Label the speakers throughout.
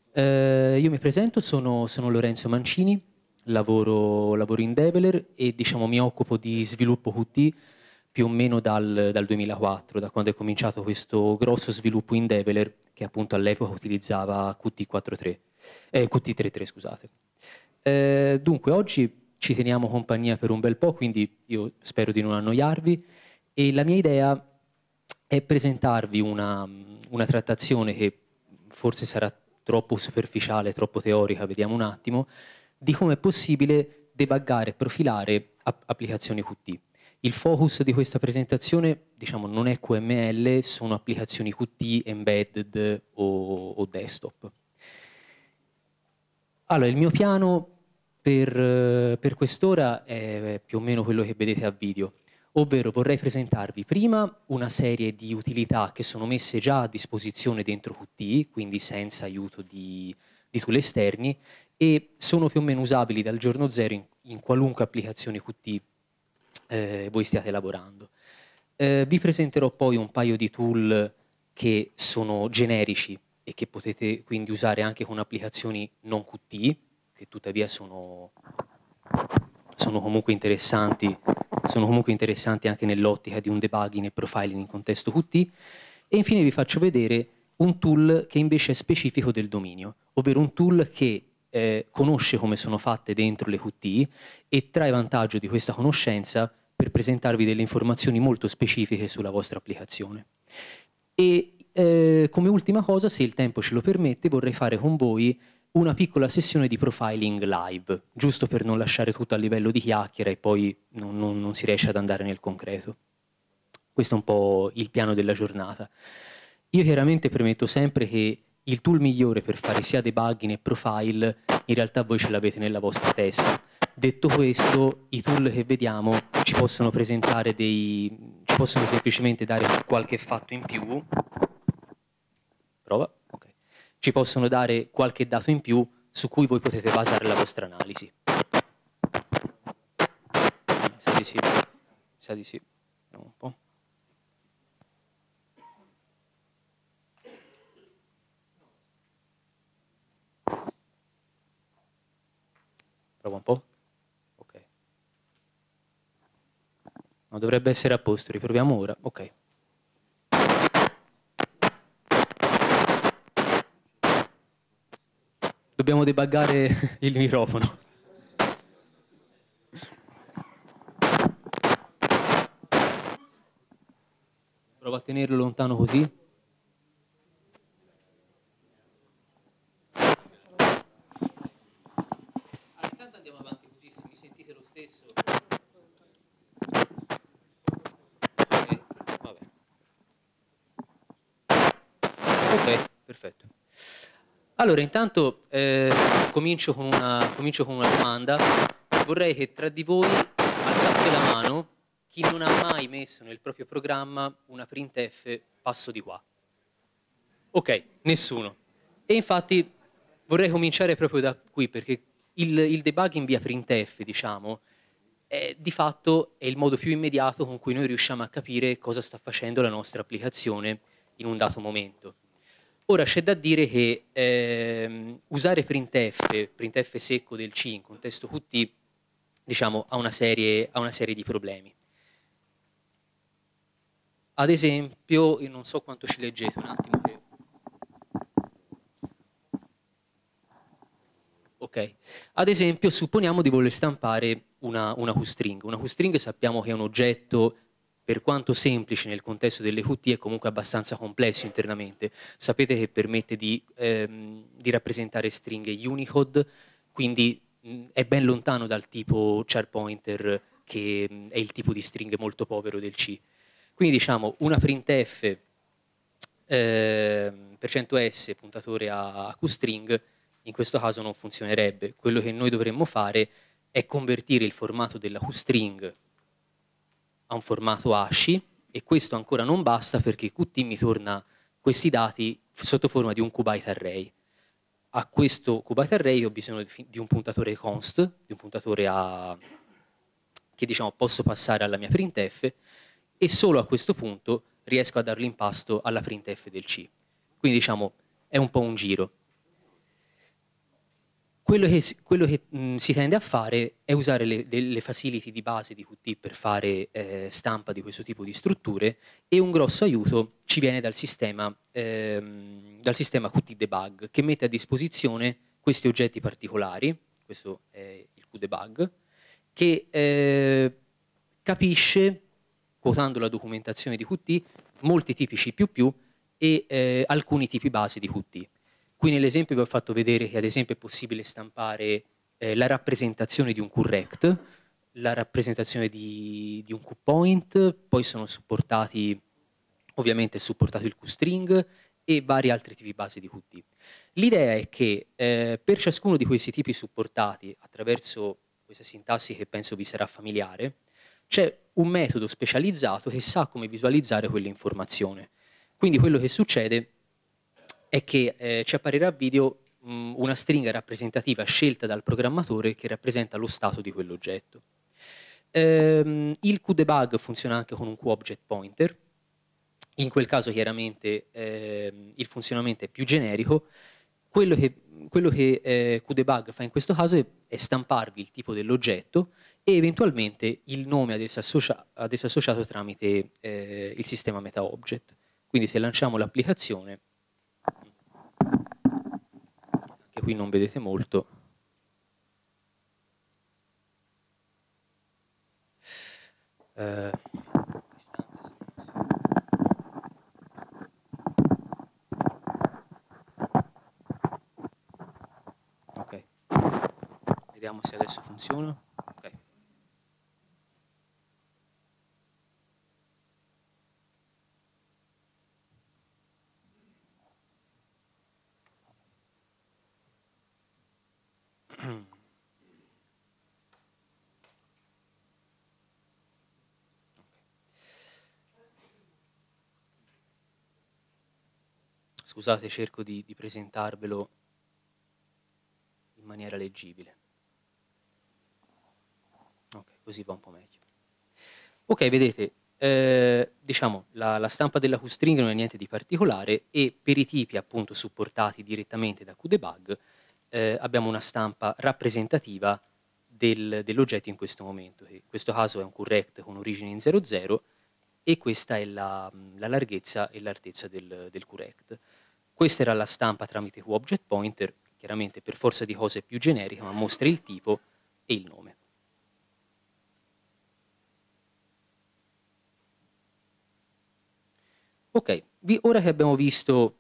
Speaker 1: Io mi presento, sono Lorenzo Mancini, lavoro in Develer e diciamo, mi occupo di sviluppo Qt più o meno dal 2004, da quando è cominciato questo grosso sviluppo in Develer che appunto all'epoca utilizzava Qt 3.3, scusate. Dunque, oggi ci teniamo compagnia per un bel po', quindi io spero di non annoiarvi e la mia idea è presentarvi una trattazione che forse sarà troppo superficiale, troppo teorica, vediamo un attimo, di come è possibile debuggare e profilare applicazioni Qt. Il focus di questa presentazione, diciamo, non è QML, sono applicazioni Qt embedded o desktop. Allora, il mio piano per quest'ora è più o meno quello che vedete a video, ovvero vorrei presentarvi prima una serie di utilità che sono messe già a disposizione dentro Qt, quindi senza aiuto di tool esterni, e sono più o meno usabili dal giorno zero in qualunque applicazione Qt voi stiate lavorando. Vi presenterò poi un paio di tool che sono generici e che potete quindi usare anche con applicazioni non Qt, che tuttavia sono comunque interessanti anche nell'ottica di un debugging e profiling in contesto Qt. E infine vi faccio vedere un tool che invece è specifico del dominio, ovvero un tool che conosce come sono fatte dentro le Qt e trae vantaggio di questa conoscenza per presentarvi delle informazioni molto specifiche sulla vostra applicazione. E come ultima cosa, se il tempo ce lo permette, vorrei fare con voi una piccola sessione di profiling live, giusto per non lasciare tutto a livello di chiacchiera e poi non si riesce ad andare nel concreto. Questo è un po' il piano della giornata. Io chiaramente premetto sempre che il tool migliore per fare sia debugging e profile, in realtà voi ce l'avete nella vostra testa. Detto questo, i tool che vediamo ci possono semplicemente dare qualche fatto in più. Prova? Ok. Ci possono dare qualche dato in più su cui voi potete basare la vostra analisi. Sa di sì. Sa di sì. Vediamo un po'. Prova un po'. Ok. No, dovrebbe essere a posto, riproviamo ora. Ok. Dobbiamo debuggare il microfono. Prova a tenerlo lontano così. Intanto andiamo avanti così, se mi sentite lo stesso. Vabbè. Ok, perfetto. Allora, intanto comincio con una domanda. Vorrei che tra di voi alzasse la mano chi non ha mai messo nel proprio programma una printf passo di qua. Ok, nessuno. E infatti vorrei cominciare proprio da qui, perché il debugging via printf, diciamo, di fatto è il modo più immediato con cui noi riusciamo a capire cosa sta facendo la nostra applicazione in un dato momento. Ora c'è da dire che usare printf secco del C in contesto Qt, diciamo, ha una serie di problemi. Ad esempio, io non so quanto ci leggete, un attimo che... Ok. Ad esempio, supponiamo di voler stampare una QString. Una QString sappiamo che è un oggetto, per quanto semplice nel contesto delle Qt, è comunque abbastanza complesso internamente. Sapete che permette di rappresentare stringhe Unicode, quindi è ben lontano dal tipo char pointer, che è il tipo di stringhe molto povero del C. Quindi diciamo una printf %s puntatore a QString in questo caso non funzionerebbe. Quello che noi dovremmo fare è convertire il formato della QString a un formato ASCII e questo ancora non basta perché Qt mi torna questi dati sotto forma di un qbyte array. A questo qbyte array ho bisogno di un puntatore const, di un puntatore che diciamo posso passare alla mia printf e solo a questo punto riesco a dare l'impasto alla printf del C. Quindi diciamo è un po' un giro. quello che si tende a fare è usare le facility di base di Qt per fare stampa di questo tipo di strutture, e un grosso aiuto ci viene dal sistema Qt Debug, che mette a disposizione questi oggetti particolari. Questo è il Qdebug, che capisce, quotando la documentazione di Qt, molti tipi C++ e alcuni tipi base di Qt. Qui nell'esempio vi ho fatto vedere che ad esempio è possibile stampare la rappresentazione di un correct, la rappresentazione di un QPoint, poi sono supportati, ovviamente è supportato il QString e vari altri tipi base di Qt. L'idea è che per ciascuno di questi tipi supportati, attraverso questa sintassi che penso vi sarà familiare, c'è un metodo specializzato che sa come visualizzare quell'informazione. Quindi quello che succede è che ci apparirà a video una stringa rappresentativa scelta dal programmatore che rappresenta lo stato di quell'oggetto. Il QDebug funziona anche con un QObject pointer. In quel caso chiaramente il funzionamento è più generico. Quello che QDebug fa in questo caso è stamparvi il tipo dell'oggetto e eventualmente il nome ad esso associato tramite il sistema MetaObject. Quindi se lanciamo l'applicazione, anche qui non vedete molto, ok, vediamo se adesso funziona. Okay. Scusate, cerco di presentarvelo in maniera leggibile. Ok, così va un po' meglio. Ok, vedete, diciamo, la stampa della QString non è niente di particolare, e per i tipi appunto supportati direttamente da QDebug abbiamo una stampa rappresentativa dell'oggetto in questo momento, che in questo caso è un correct con origine in 00, e questa è la larghezza e l'altezza del correct. Questa era la stampa tramite QObject pointer, chiaramente per forza di cose più generica, ma mostra il tipo e il nome. Ok, ora che abbiamo visto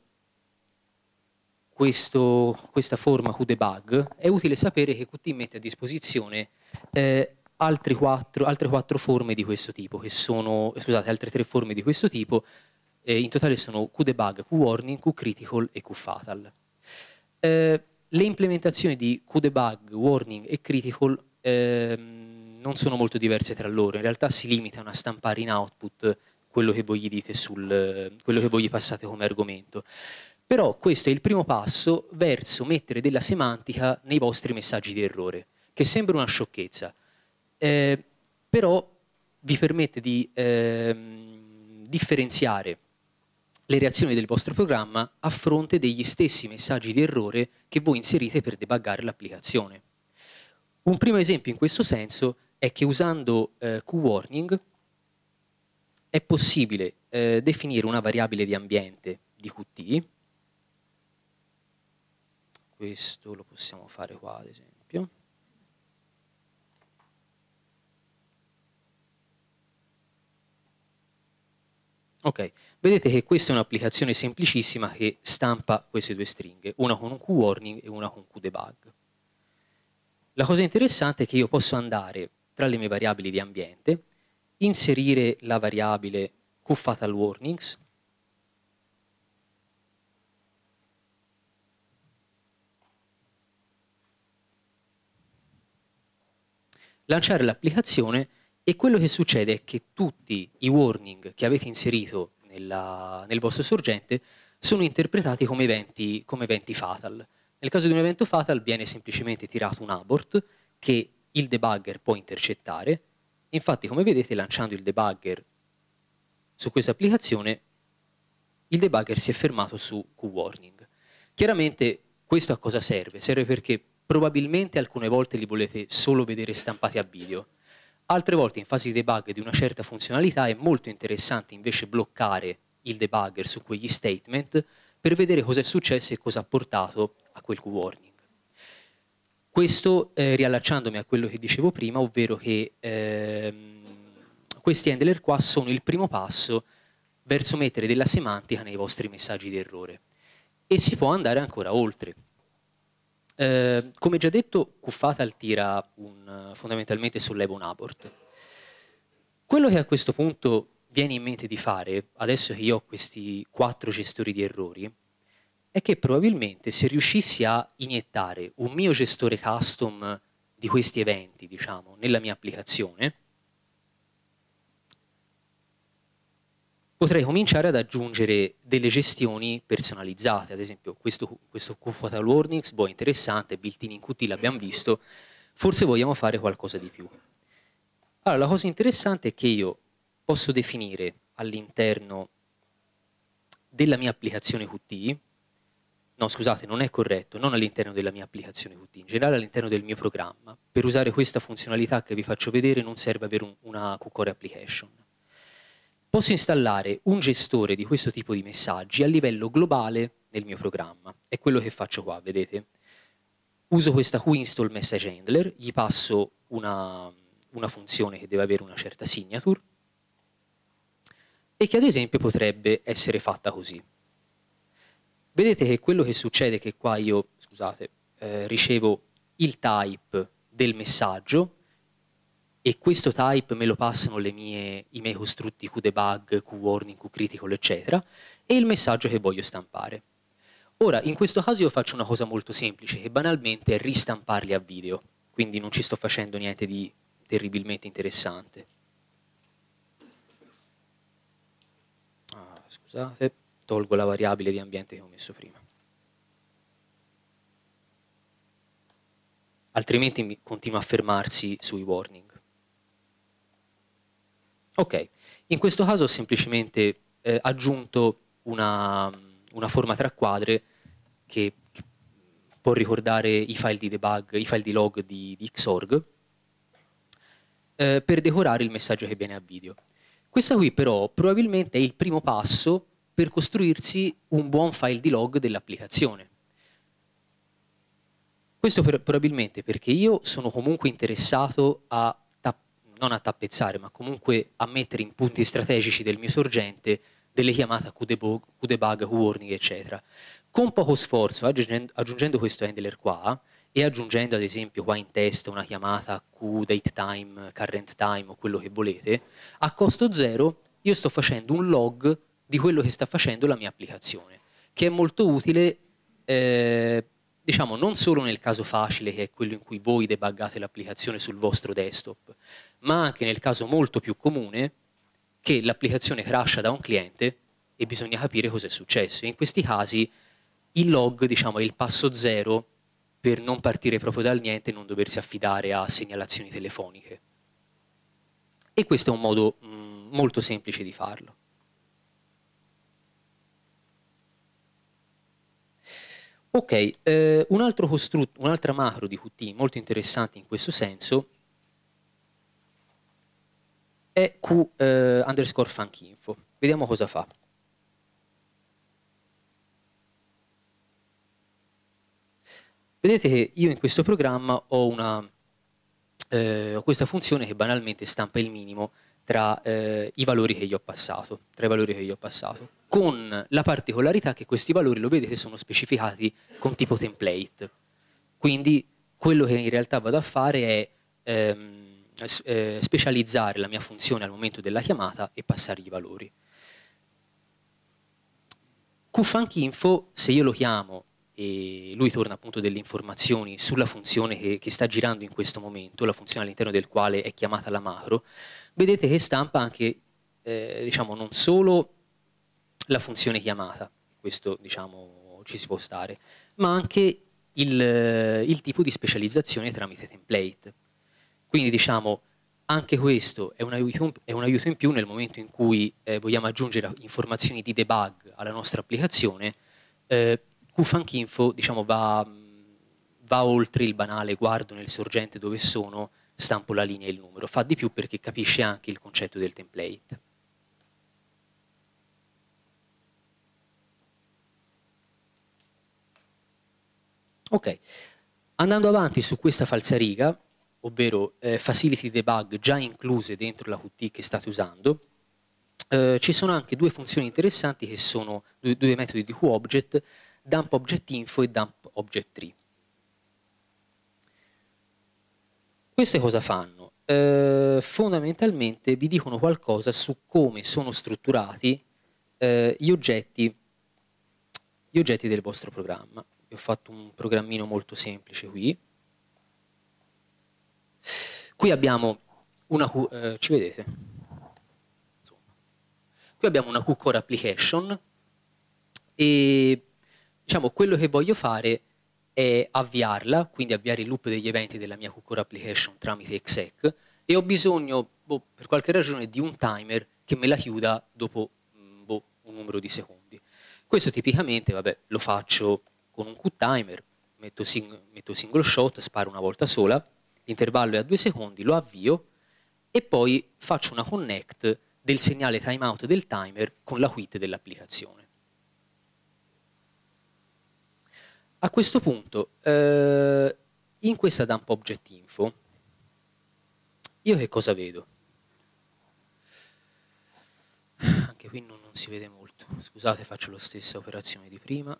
Speaker 1: questa forma QDebug, è utile sapere che Qt mette a disposizione altre quattro forme di questo tipo, che sono, scusate, altre 3 forme di questo tipo, in totale sono QDebug, QWarning, QCritical e QFatal. Le implementazioni di QDebug, Warning e Critical non sono molto diverse tra loro, in realtà si limitano a stampare in output quello che voi gli dite quello che voi gli passate come argomento. Però questo è il primo passo verso mettere della semantica nei vostri messaggi di errore, che sembra una sciocchezza, però vi permette di differenziare le reazioni del vostro programma a fronte degli stessi messaggi di errore che voi inserite per debuggare l'applicazione. Un primo esempio in questo senso è che usando QWarning è possibile definire una variabile di ambiente di Qt. Questo lo possiamo fare qua, ad esempio. Ok, vedete che questa è un'applicazione semplicissima che stampa queste 2 stringhe, una con un QWarning e una con QDebug. La cosa interessante è che io posso andare tra le mie variabili di ambiente, inserire la variabile QFatalWarnings, lanciare l'applicazione, e quello che succede è che tutti i warning che avete inserito nel vostro sorgente sono interpretati come eventi fatal. Nel caso di un evento fatal viene semplicemente tirato un abort che il debugger può intercettare. Infatti, come vedete, lanciando il debugger su questa applicazione, il debugger si è fermato su QWarning. Chiaramente questo a cosa serve? Serve perché probabilmente alcune volte li volete solo vedere stampati a video. Altre volte in fase di debug di una certa funzionalità è molto interessante invece bloccare il debugger su quegli statement per vedere cosa è successo e cosa ha portato a quel Q-warning. Questo riallacciandomi a quello che dicevo prima, ovvero che questi handler qua sono il primo passo verso mettere della semantica nei vostri messaggi di errore. E si può andare ancora oltre. Come già detto, Qfatal tira fondamentalmente solleva un abort. Quello che a questo punto viene in mente di fare, adesso che io ho questi 4 gestori di errori, è che probabilmente se riuscissi a iniettare un mio gestore custom di questi eventi, diciamo, nella mia applicazione, potrei cominciare ad aggiungere delle gestioni personalizzate. Ad esempio questo Qfatal Warnings, boh, è interessante, built-in in Qt l'abbiamo visto, forse vogliamo fare qualcosa di più. Allora, la cosa interessante è che io posso definire all'interno della mia applicazione Qt, no scusate, non è corretto, non all'interno della mia applicazione Qt, in generale all'interno del mio programma. Per usare questa funzionalità che vi faccio vedere non serve avere una QCore application. Posso installare un gestore di questo tipo di messaggi a livello globale nel mio programma. È quello che faccio qua, vedete? Uso questa QInstall message handler, gli passo una funzione che deve avere una certa signature e che ad esempio potrebbe essere fatta così. Vedete che quello che succede è che qua io, scusate, ricevo il type del messaggio e questo type me lo passano i miei costrutti QDebug, QWarning, QCritical, eccetera, e il messaggio che voglio stampare. Ora, in questo caso io faccio una cosa molto semplice, che banalmente è ristamparli a video, quindi non ci sto facendo niente di terribilmente interessante. Scusate, tolgo la variabile di ambiente che ho messo prima. Altrimenti continua a fermarsi sui warning. Ok, in questo caso ho semplicemente aggiunto una forma tra quadre che può ricordare i file di debug, i file di log di Xorg, per decorare il messaggio che viene a video. Questa qui però probabilmente è il primo passo per costruirsi un buon file di log dell'applicazione. Questo probabilmente perché io sono comunque interessato a non a tappezzare, ma comunque a mettere in punti strategici del mio sorgente delle chiamate QDebug, QWarning, eccetera. Con poco sforzo, aggiungendo questo handler qua, e aggiungendo ad esempio qua in test una chiamata QDateTime, CurrentTime o quello che volete, a costo zero io sto facendo un log di quello che sta facendo la mia applicazione, che è molto utile diciamo non solo nel caso facile che è quello in cui voi debuggate l'applicazione sul vostro desktop, ma anche nel caso molto più comune che l'applicazione crasha da un cliente e bisogna capire cosa è successo. In questi casi il log, diciamo, è il passo zero per non partire proprio dal niente e non doversi affidare a segnalazioni telefoniche. E questo è un modo molto semplice di farlo. Ok, un'altra macro di Qt molto interessante in questo senso è Q_funkinfo. Vediamo cosa fa. Vedete che io in questo programma ho questa funzione che banalmente stampa il minimo tra i valori che gli ho passato, con la particolarità che questi valori, lo vedete, sono specificati con tipo template. Quindi quello che in realtà vado a fare è specializzare la mia funzione al momento della chiamata e passargli i valori. QFunkInfo, se io lo chiamo e lui torna appunto delle informazioni sulla funzione che sta girando in questo momento, la funzione all'interno del quale è chiamata la macro, vedete che stampa anche, diciamo, non solo la funzione chiamata, questo diciamo ci si può stare, ma anche il tipo di specializzazione tramite template. Quindi diciamo anche questo è un aiuto in più nel momento in cui vogliamo aggiungere informazioni di debug alla nostra applicazione. QFunkInfo diciamo, va va oltre il banale guardo nel sorgente dove sono, stampo la linea e il numero, fa di più perché capisce anche il concetto del template. Ok, andando avanti su questa falsariga, ovvero facility debug già incluse dentro la Qt che state usando, ci sono anche due funzioni interessanti che sono due metodi di QObject, dumpObjectInfo e dumpObject3. Queste cosa fanno? Fondamentalmente vi dicono qualcosa su come sono strutturati gli oggetti del vostro programma. Io ho fatto un programmino molto semplice qui. Qui abbiamo una ci vedete? Insomma. Qui abbiamo una QCore application e diciamo quello che voglio fare è avviarla, quindi avviare il loop degli eventi della mia QCore application tramite exec e ho bisogno, per qualche ragione, di un timer che me la chiuda dopo un numero di secondi. Questo tipicamente, vabbè, lo faccio con un QTimer, metto single shot, sparo una volta sola, l'intervallo è a 2 secondi, lo avvio e poi faccio una connect del segnale timeout del timer con la quit dell'applicazione. A questo punto, in questa dumpObjectInfo, io che cosa vedo? Anche qui non si vede molto. Scusate, faccio la stessa operazione di prima.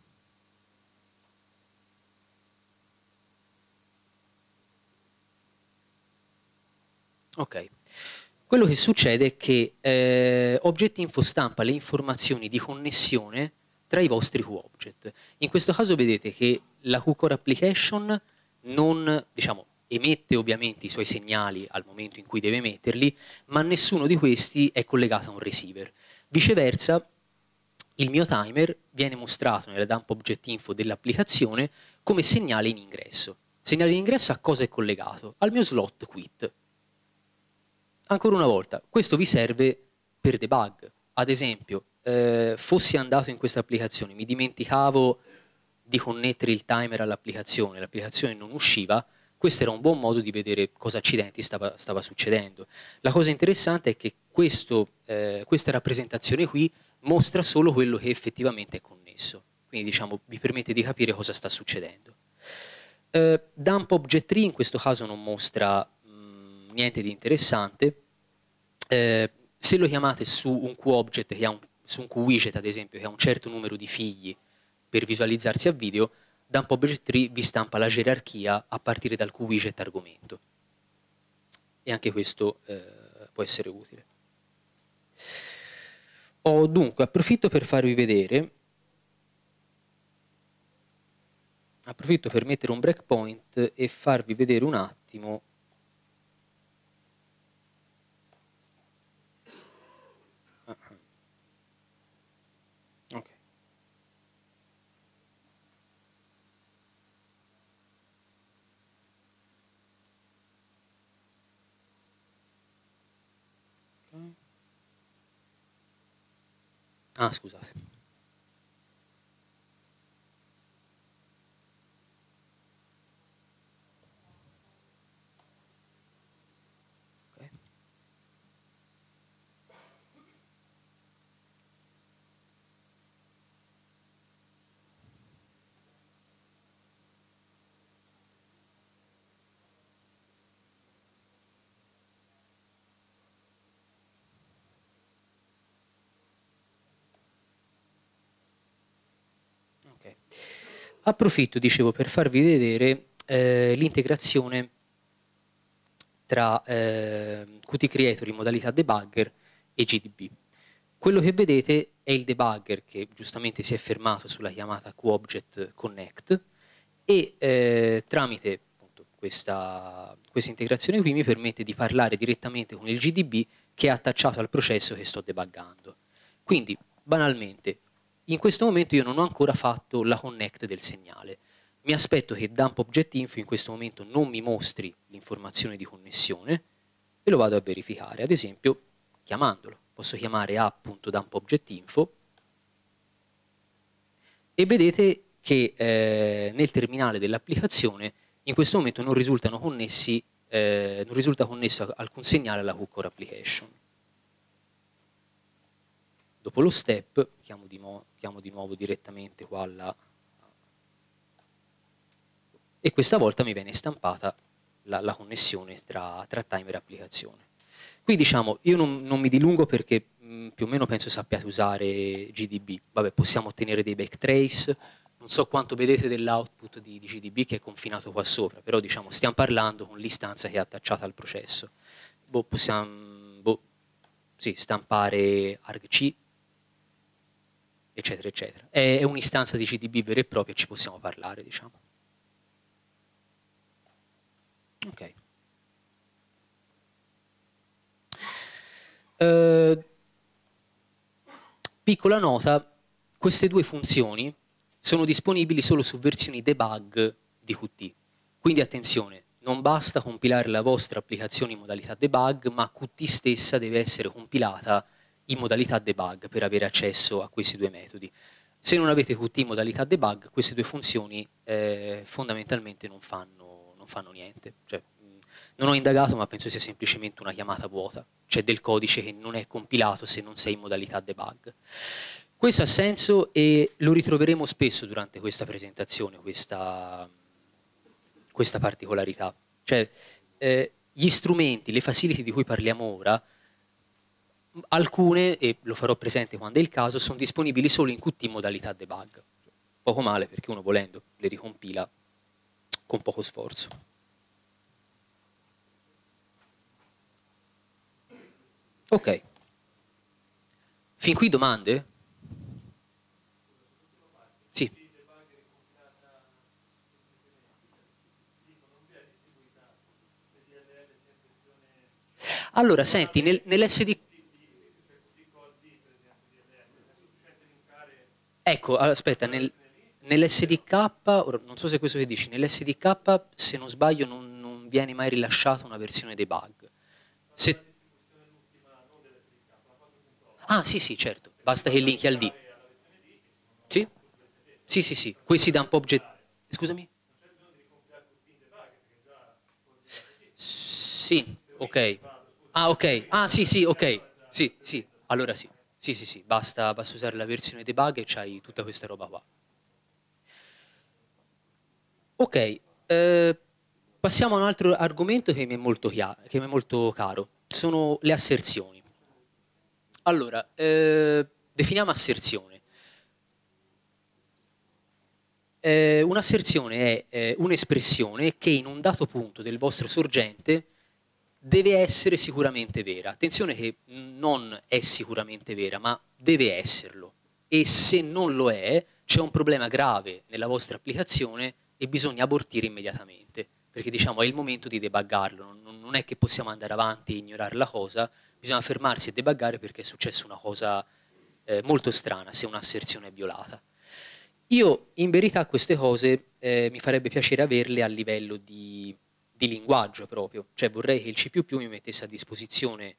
Speaker 1: Ok. Quello che succede è che ObjectInfo stampa le informazioni di connessione tra i vostri QObject. In questo caso vedete che la QCore application non, diciamo, emette ovviamente i suoi segnali al momento in cui deve emetterli, ma nessuno di questi è collegato a un receiver. Viceversa, il mio timer viene mostrato nella dumpObjectInfo dell'applicazione come segnale in ingresso. Segnale in ingresso a cosa è collegato? Al mio slot quit. Ancora una volta, questo vi serve per debug. Ad esempio, fossi andato in questa applicazione, mi dimenticavo di connettere il timer all'applicazione, l'applicazione non usciva, questo era un buon modo di vedere cosa accidenti stava succedendo. La cosa interessante è che questa rappresentazione qui mostra solo quello che effettivamente è connesso, quindi diciamo vi permette di capire cosa sta succedendo. dumpObject3 in questo caso non mostra niente di interessante. Se lo chiamate su un QObject su un QWidget ad esempio che ha un certo numero di figli per visualizzarsi a video, dumpObject3 vi stampa la gerarchia a partire dal QWidget argomento. E anche questo può essere utile. Dunque, approfitto per farvi vedere, approfitto per mettere un breakpoint e farvi vedere un attimo ok. Ah, scusate. Okay. Okay. Approfitto, dicevo, per farvi vedere l'integrazione tra Qt Creator in modalità debugger e GDB. Quello che vedete è il debugger che giustamente si è fermato sulla chiamata QObject connect e tramite appunto, questa integrazione qui mi permette di parlare direttamente con il GDB che è attacciato al processo che sto debuggando. Quindi, banalmente, in questo momento io non ho ancora fatto la connect del segnale. Mi aspetto che dumpObjectInfo in questo momento non mi mostri l'informazione di connessione e lo vado a verificare, ad esempio chiamandolo. Posso chiamare app.dumpObjectInfo e vedete che nel terminale dell'applicazione in questo momento non risulta connesso alcun segnale alla Core Application. Dopo lo step, chiamo di nuovo direttamente qua e questa volta mi viene stampata la connessione tra timer e applicazione. Qui diciamo, io non mi dilungo perché più o meno penso sappiate usare GDB. Vabbè, possiamo ottenere dei backtrace, non so quanto vedete dell'output di GDB che è confinato qua sopra, però diciamo stiamo parlando con l'istanza che è attacciata al processo. Possiamo stampare argc, eccetera, eccetera. È un'istanza di GDB vera e propria e ci possiamo parlare, diciamo. Ok. Piccola nota, queste due funzioni sono disponibili solo su versioni debug di Qt. Quindi attenzione, non basta compilare la vostra applicazione in modalità debug, ma Qt stessa deve essere compilata in modalità debug per avere accesso a questi due metodi. Se non avete Qt in modalità debug, queste due funzioni fondamentalmente non fanno niente. Cioè, non ho indagato, ma penso sia semplicemente una chiamata vuota. C'è del codice che non è compilato se non sei in modalità debug. Questo ha senso e lo ritroveremo spesso durante questa presentazione, questa particolarità. Cioè, gli strumenti, le facility di cui parliamo ora, alcune, e lo farò presente quando è il caso, sono disponibili solo in Qt in modalità debug. Poco male perché uno volendo le ricompila con poco sforzo. Ok. Fin qui domande? Sì. Allora, senti, nell'SD... Ecco, aspetta, nell'SDK, non so se è questo che dici, nell'SDK, se non sbaglio, non viene mai rilasciata una versione debug. Se... Ah, sì, sì, certo, basta che linki al D. Sì? Sì, sì, sì, questi dump object... Scusami? Sì, ok. Ah, ok. Ah, sì, sì, ok. Sì, sì, allora sì. Sì, sì, sì, basta usare la versione debug e c'hai tutta questa roba qua. Ok, passiamo a un altro argomento che mi è molto caro. Sono le asserzioni. Allora, definiamo asserzione. Un'asserzione è un'espressione che in un dato punto del vostro sorgente deve essere sicuramente vera. Attenzione che non è sicuramente vera, ma deve esserlo. E se non lo è, c'è un problema grave nella vostra applicazione e bisogna abortire immediatamente. Perché diciamo è il momento di debuggarlo. Non è che possiamo andare avanti e ignorare la cosa, bisogna fermarsi e debuggare perché è successa una cosa molto strana se un'asserzione è violata. Io in verità queste cose mi farebbe piacere averle a livello di linguaggio proprio, cioè vorrei che il C++ mi mettesse a disposizione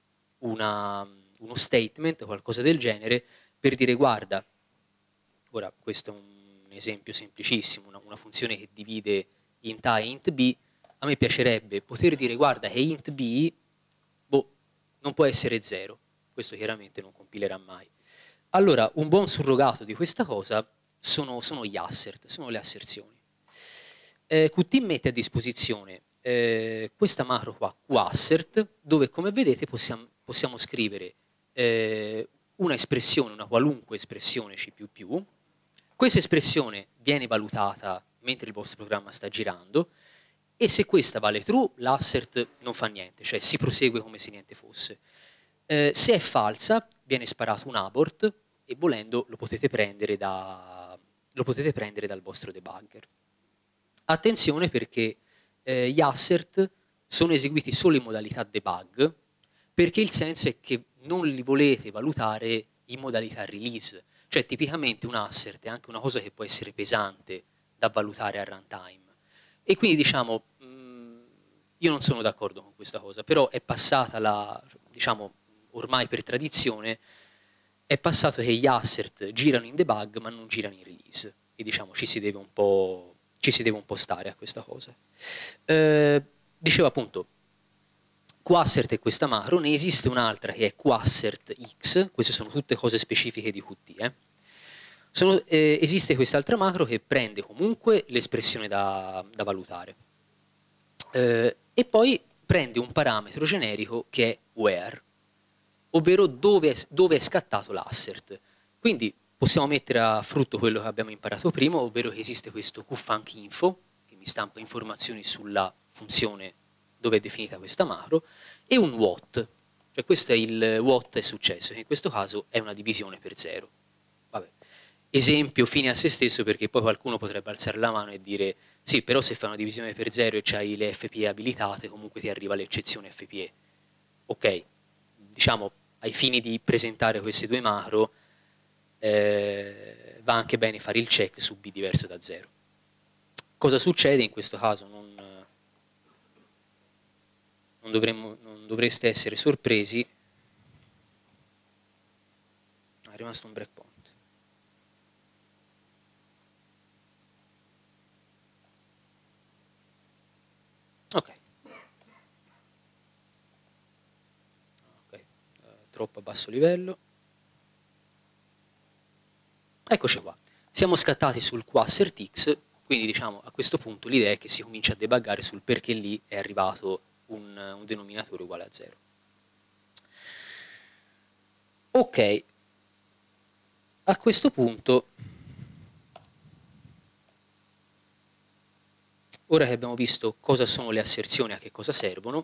Speaker 1: uno statement, qualcosa del genere, per dire guarda, ora questo è un esempio semplicissimo, una funzione che divide int A e int B, a me piacerebbe poter dire guarda che int B non può essere 0, questo chiaramente non compilerà mai. Allora un buon surrogato di questa cosa sono gli assert, sono le asserzioni. Qt mette a disposizione questa macro qua, qassert, dove come vedete possiamo scrivere una espressione, una qualunque espressione C++. Questa espressione viene valutata mentre il vostro programma sta girando e se questa vale true, l'assert non fa niente, cioè si prosegue come se niente fosse. Se è falsa, viene sparato un abort e volendo lo potete prendere dal vostro debugger. Attenzione perché gli assert sono eseguiti solo in modalità debug, perché il senso è che non li volete valutare in modalità release. Cioè tipicamente un assert è anche una cosa che può essere pesante da valutare a runtime. E quindi diciamo, io non sono d'accordo con questa cosa, però è passata diciamo, ormai per tradizione, è passato che gli assert girano in debug ma non girano in release. e diciamo ci si deve un po' stare a questa cosa. Dicevo appunto, Quassert è questa macro, ne esiste un'altra che è Quassert X, queste sono tutte cose specifiche di Qt. Esiste quest'altra macro che prende comunque l'espressione da valutare e poi prende un parametro generico che è where, ovvero dove è scattato l'assert. Quindi possiamo mettere a frutto quello che abbiamo imparato prima, ovvero che esiste questo QFunkInfo, che mi stampa informazioni sulla funzione dove è definita questa macro, e un what, cioè questo è il what è successo, che in questo caso è una divisione per 0. Vabbè. Esempio fine a se stesso, perché poi qualcuno potrebbe alzare la mano e dire sì, però se fai una divisione per 0 e c'hai le FPE abilitate, comunque ti arriva l'eccezione FPE. Ok, diciamo, ai fini di presentare queste due macro, va anche bene fare il check su B diverso da 0. Cosa succede in questo caso? Non dovreste essere sorpresi. È rimasto un breakpoint. Ok. Troppo a basso livello. Eccoci qua. Siamo scattati sul Quassert X, quindi diciamo a questo punto l'idea è che si comincia a debuggare sul perché lì è arrivato un denominatore uguale a 0. Ok, a questo punto, ora che abbiamo visto cosa sono le asserzioni e a che cosa servono,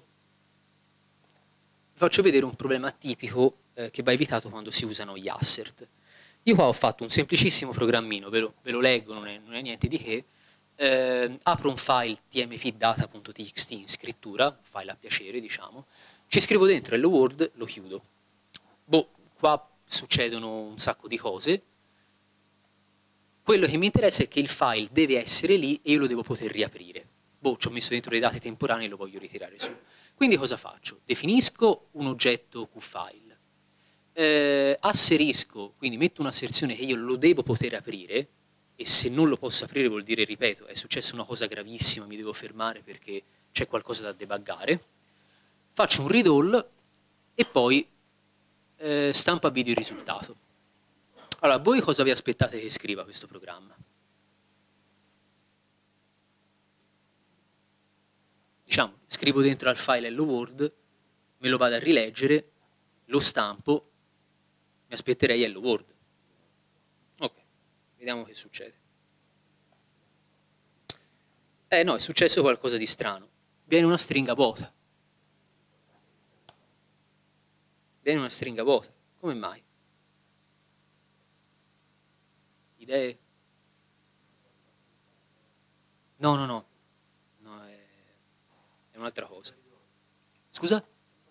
Speaker 1: vi faccio vedere un problema tipico che va evitato quando si usano gli assert. Io qua ho fatto un semplicissimo programmino, ve lo leggo, non è niente di che. Apro un file tmpdata.txt in scrittura, un file a piacere, diciamo, ci scrivo dentro Hello World, lo chiudo. Boh, qua succedono un sacco di cose. Quello che mi interessa è che il file deve essere lì e io lo devo poter riaprire. Boh, ci ho messo dentro dei dati temporanei e lo voglio ritirare su. Quindi cosa faccio? Definisco un oggetto QFile, asserisco, quindi metto un'asserzione che io lo devo poter aprire, e se non lo posso aprire vuol dire, ripeto, è successa una cosa gravissima, mi devo fermare perché c'è qualcosa da debuggare, faccio un read all e poi stampa video il risultato. Allora, voi cosa vi aspettate che scriva questo programma? Diciamo, scrivo dentro al file Hello World, me lo vado a rileggere, lo stampo, mi aspetterei Hello World. Ok, vediamo che succede. No, è successo qualcosa di strano. Viene una stringa vuota. Viene una stringa vuota. Come mai? Idee? No, no, no. No, è un'altra cosa. Scusa?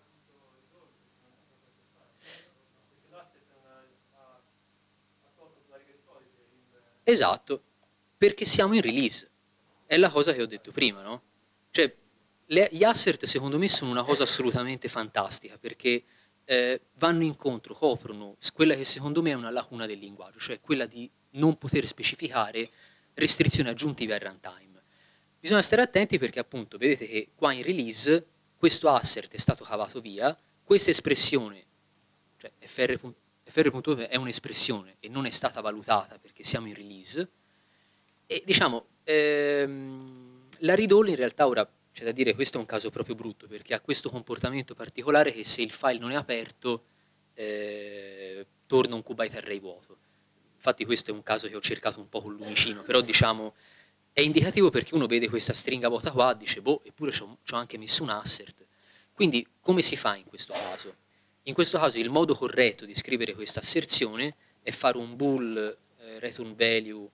Speaker 1: Esatto, perché siamo in release. È la cosa che ho detto prima, no? Cioè, gli assert secondo me sono una cosa assolutamente fantastica, perché vanno incontro, coprono quella che secondo me è una lacuna del linguaggio, cioè quella di non poter specificare restrizioni aggiuntive al runtime. Bisogna stare attenti perché appunto vedete che qua in release questo assert è stato cavato via, questa espressione, cioè fr.ove è un'espressione e non è stata valutata perché siamo in release, e diciamo la read all in realtà ora c'è da dire questo è un caso proprio brutto perché ha questo comportamento particolare che se il file non è aperto torna un qbyte array vuoto. Infatti questo è un caso che ho cercato un po' con lumicino, però diciamo è indicativo perché uno vede questa stringa vuota qua, dice boh, eppure ci ho anche messo un assert. Quindi come si fa in questo caso? In questo caso il modo corretto di scrivere questa asserzione è fare un bool return value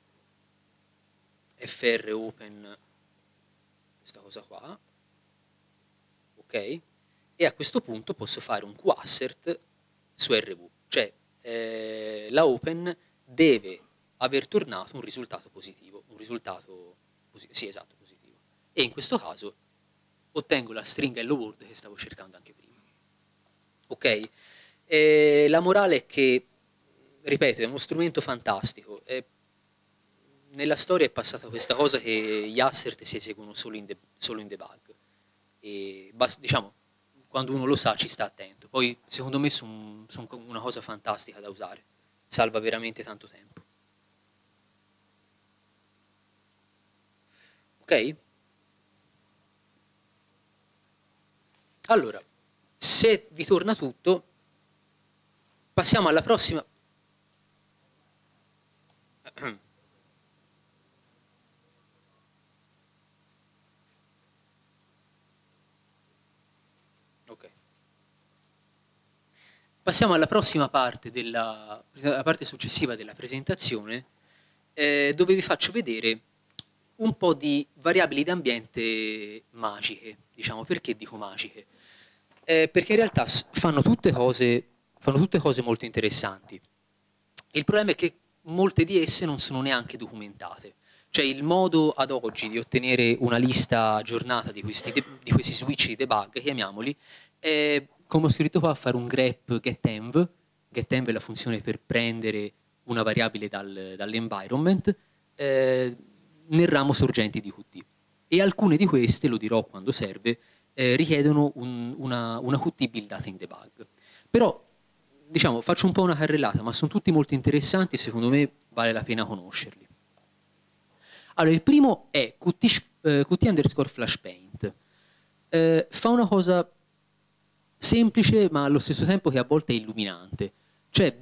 Speaker 1: fr open, questa cosa qua, ok? E a questo punto posso fare un qassert su rv, cioè la open deve aver tornato un risultato positivo, sì, esatto, positivo. E in questo caso ottengo la stringa hello world che stavo cercando anche prima. Ok? La morale è che, ripeto, è uno strumento fantastico. nella storia è passata questa cosa che gli assert si eseguono solo in debug. E diciamo, quando uno lo sa ci sta attento. Poi secondo me sono una cosa fantastica da usare, salva veramente tanto tempo. Ok? Allora, se vi torna tutto, passiamo alla prossima. Ok. Passiamo alla prossima parte, la parte successiva della presentazione, dove vi faccio vedere un po' di variabili d'ambiente magiche. Diciamo, perché dico magiche? Perché in realtà fanno tutte cose molto interessanti. Il problema è che molte di esse non sono neanche documentate. Cioè il modo ad oggi di ottenere una lista aggiornata di questi switch di debug, chiamiamoli, è, come ho scritto qua, fare un grep getenv. Getenv è la funzione per prendere una variabile dall'environment nel ramo sorgenti di Qt. E alcune di queste, lo dirò quando serve, richiedono una Qt buildata in debug. Però, diciamo, faccio un po' una carrellata, ma sono tutti molto interessanti e secondo me vale la pena conoscerli. Allora, il primo è Qt underscore flashpaint. Fa una cosa semplice, ma allo stesso tempo che a volte è illuminante. Cioè,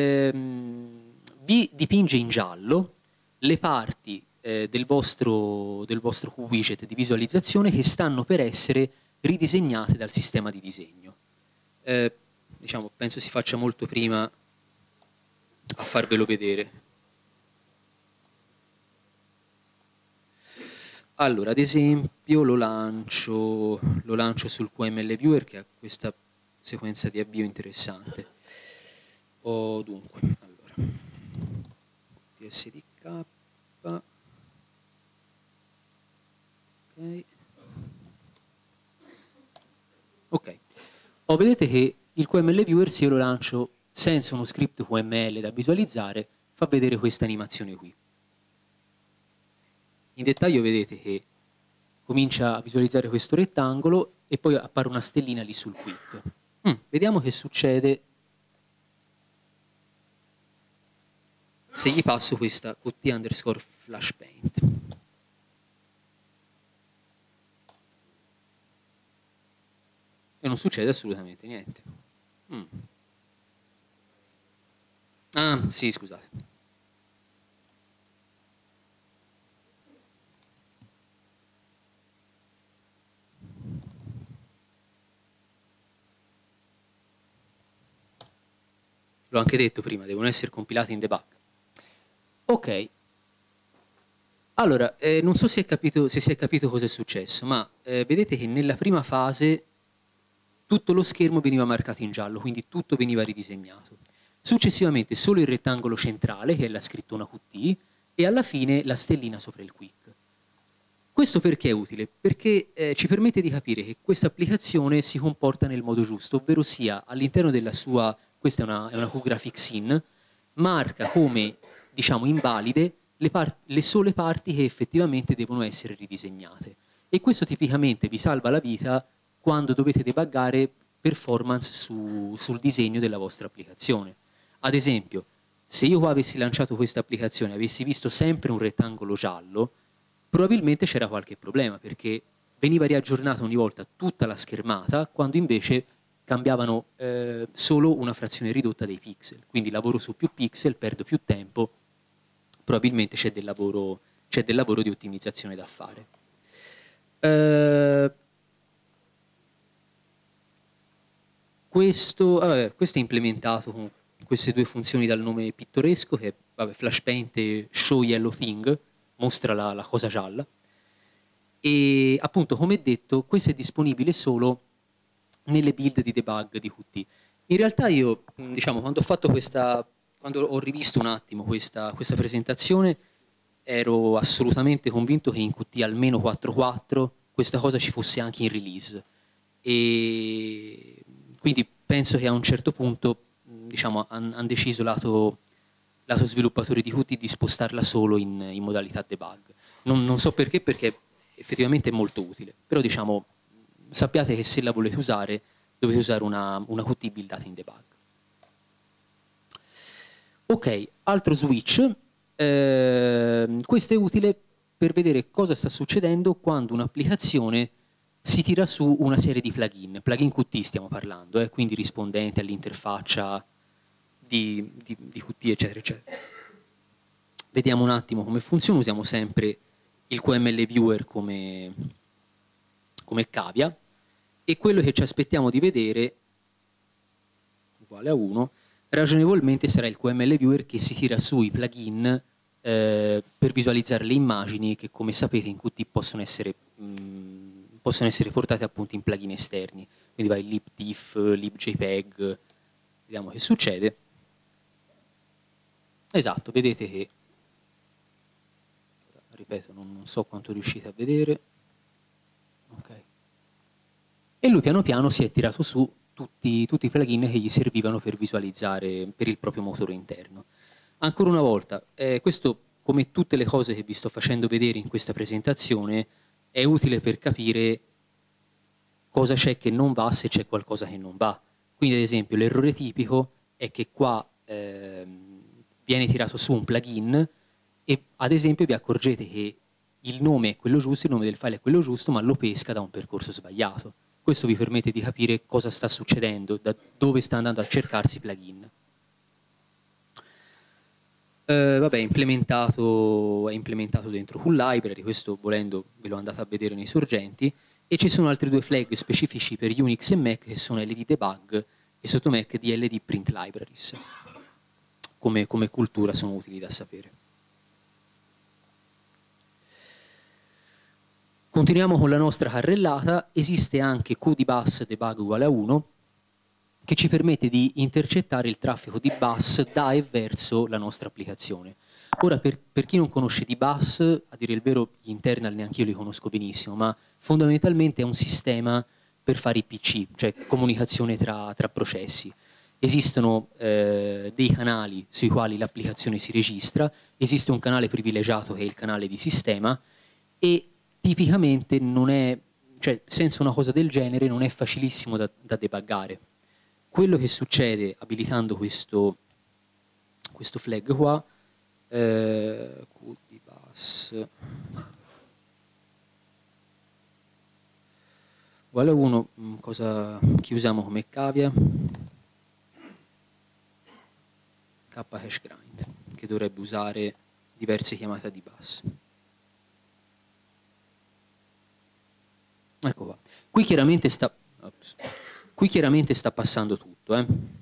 Speaker 1: vi dipinge in giallo le parti del vostro QWidget di visualizzazione che stanno per essere ridisegnate dal sistema di disegno. Diciamo, penso si faccia molto prima a farvelo vedere. Allora, ad esempio, lo lancio sul QML Viewer che ha questa sequenza di avvio interessante. Dunque, allora, tsdk, ok. Vedete che il QML Viewer, se io lo lancio senza uno script QML da visualizzare, fa vedere questa animazione qui. In dettaglio vedete che comincia a visualizzare questo rettangolo e poi appare una stellina lì sul quick. Vediamo che succede se gli passo questa Qt underscore flashpaint. E non succede assolutamente niente. Ah, sì, scusate. L'ho anche detto prima, devono essere compilati in debug. Ok. Allora, non so se si è capito cosa è successo, ma vedete che nella prima fase tutto lo schermo veniva marcato in giallo, quindi tutto veniva ridisegnato. Successivamente solo il rettangolo centrale, che è la scrittona Qt, e alla fine la stellina sopra il quick. Questo perché è utile? Perché ci permette di capire che questa applicazione si comporta nel modo giusto, ovvero sia all'interno della sua, questa è una QGraphics-in, marca come, diciamo, invalide le sole parti che effettivamente devono essere ridisegnate. E questo tipicamente vi salva la vita quando dovete debuggare performance sul disegno della vostra applicazione. Ad esempio, se io qua avessi lanciato questa applicazione e avessi visto sempre un rettangolo giallo, probabilmente c'era qualche problema, perché veniva riaggiornata ogni volta tutta la schermata, quando invece cambiavano solo una frazione ridotta dei pixel. Quindi lavoro su più pixel, perdo più tempo, probabilmente c'è del lavoro di ottimizzazione da fare. Questo è implementato con queste due funzioni dal nome pittoresco, che è flashpaint e show yellow thing, mostra la cosa gialla. E appunto, come detto, questo è disponibile solo nelle build di debug di Qt. In realtà io, diciamo, quando ho rivisto un attimo questa presentazione, ero assolutamente convinto che in Qt almeno 4.4 questa cosa ci fosse anche in release. E quindi penso che a un certo punto, diciamo, hanno deciso lato lato sviluppatore di Qt, di spostarla solo in modalità debug. Non so perché effettivamente è molto utile, però diciamo, sappiate che se la volete usare dovete usare una Qt buildata in debug. Ok, altro switch, questo è utile per vedere cosa sta succedendo quando un'applicazione si tira su una serie di plugin Qt stiamo parlando, quindi rispondenti all'interfaccia di Qt, eccetera, eccetera. Vediamo un attimo come funziona, usiamo sempre il QML Viewer come cavia, e quello che ci aspettiamo di vedere, uguale a 1, ragionevolmente sarà il QML Viewer che si tira su i plugin per visualizzare le immagini che, come sapete, in Qt possono essere portate appunto in plugin esterni. Quindi vai libdiff, libjpeg, vediamo che succede. Esatto, vedete che, ripeto, non so quanto riuscite a vedere. Okay. E lui piano piano si è tirato su tutti i plugin che gli servivano per visualizzare per il proprio motore interno. Ancora una volta, questo, come tutte le cose che vi sto facendo vedere in questa presentazione, è utile per capire cosa c'è che non va, se c'è qualcosa che non va. Quindi ad esempio l'errore tipico è che qua viene tirato su un plugin e ad esempio vi accorgete che il nome è quello giusto, il nome del file è quello giusto, ma lo pesca da un percorso sbagliato. Questo vi permette di capire cosa sta succedendo, da dove sta andando a cercarsi i plugin. Vabbè, è implementato dentro Cool Library, questo volendo ve lo andate a vedere nei sorgenti, e ci sono altri due flag specifici per Unix e Mac che sono LD Debug e sotto Mac DLD Print Libraries. Come cultura sono utili da sapere. Continuiamo con la nostra carrellata. Esiste anche QdBus debug uguale a 1 che ci permette di intercettare il traffico di bus da e verso la nostra applicazione. Ora, per chi non conosce dbus, a dire il vero gli internal neanche io li conosco benissimo, ma fondamentalmente è un sistema per fare i PC, cioè comunicazione tra processi. Esistono dei canali sui quali l'applicazione si registra, esiste un canale privilegiato che è il canale di sistema e tipicamente non è, cioè senza una cosa del genere non è facilissimo da debuggare. Quello che succede abilitando questo flag qua, QdBus uguale a 1, che usiamo come cavia? khashgrind, che dovrebbe usare diverse chiamate a dbus. Ecco qua. Qui chiaramente sta passando tutto.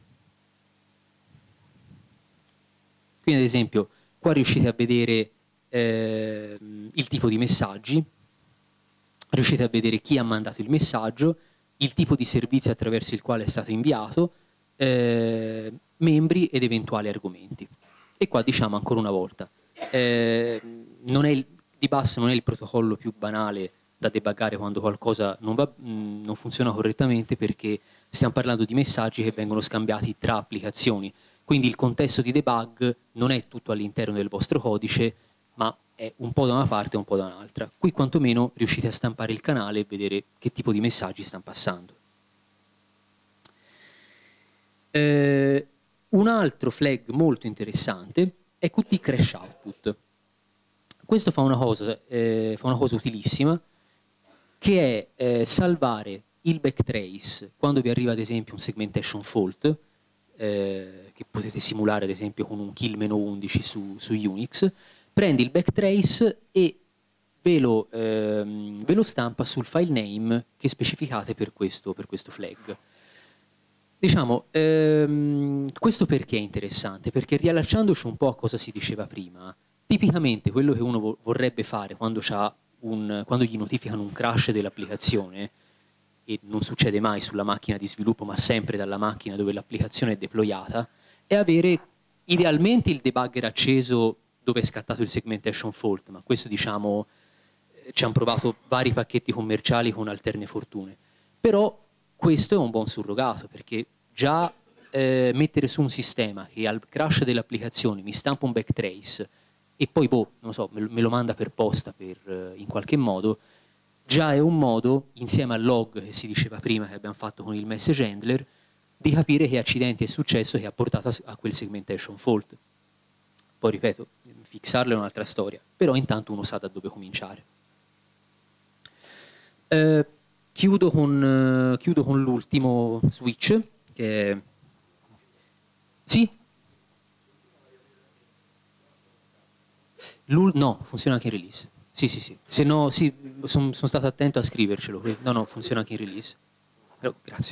Speaker 1: Quindi ad esempio qua riuscite a vedere il tipo di messaggi, riuscite a vedere chi ha mandato il messaggio, il tipo di servizio attraverso il quale è stato inviato, membri ed eventuali argomenti. E qua diciamo ancora una volta, dbus non è il protocollo più banale da debuggare quando qualcosa non funziona correttamente, perché stiamo parlando di messaggi che vengono scambiati tra applicazioni. Quindi il contesto di debug non è tutto all'interno del vostro codice, ma è un po' da una parte e un po' da un'altra. Qui quantomeno riuscite a stampare il canale e vedere che tipo di messaggi stanno passando. Un altro flag molto interessante è Qt Crash Output. Questo fa una cosa utilissima, che è salvare il backtrace quando vi arriva ad esempio un segmentation fault, che potete simulare ad esempio con un kill-11 su Unix, prende il backtrace e ve lo stampa sul file name che specificate per questo flag. Diciamo, questo perché è interessante? Perché riallacciandoci un po' a cosa si diceva prima, tipicamente quello che uno vorrebbe fare quando gli notificano un crash dell'applicazione, e non succede mai sulla macchina di sviluppo ma sempre dalla macchina dove l'applicazione è deployata, è avere idealmente il debugger acceso dove è scattato il segmentation fault, ma questo diciamo ci hanno provato vari pacchetti commerciali con alterne fortune. Però questo è un buon surrogato, perché già mettere su un sistema che al crash dell'applicazione mi stampa un backtrace e poi, boh, non so, me lo manda per posta in qualche modo, già è un modo, insieme al log che si diceva prima che abbiamo fatto con il message handler, di capire che accidente è successo che ha portato a quel segmentation fault. Poi ripeto, fixarlo è un'altra storia, però intanto uno sa da dove cominciare. Chiudo con l'ultimo switch, che è... Sì? No, funziona anche in release. Sì, sì, sì. Se no, sì, sono stato attento a scrivercelo. No, no, funziona anche in release. Però, grazie.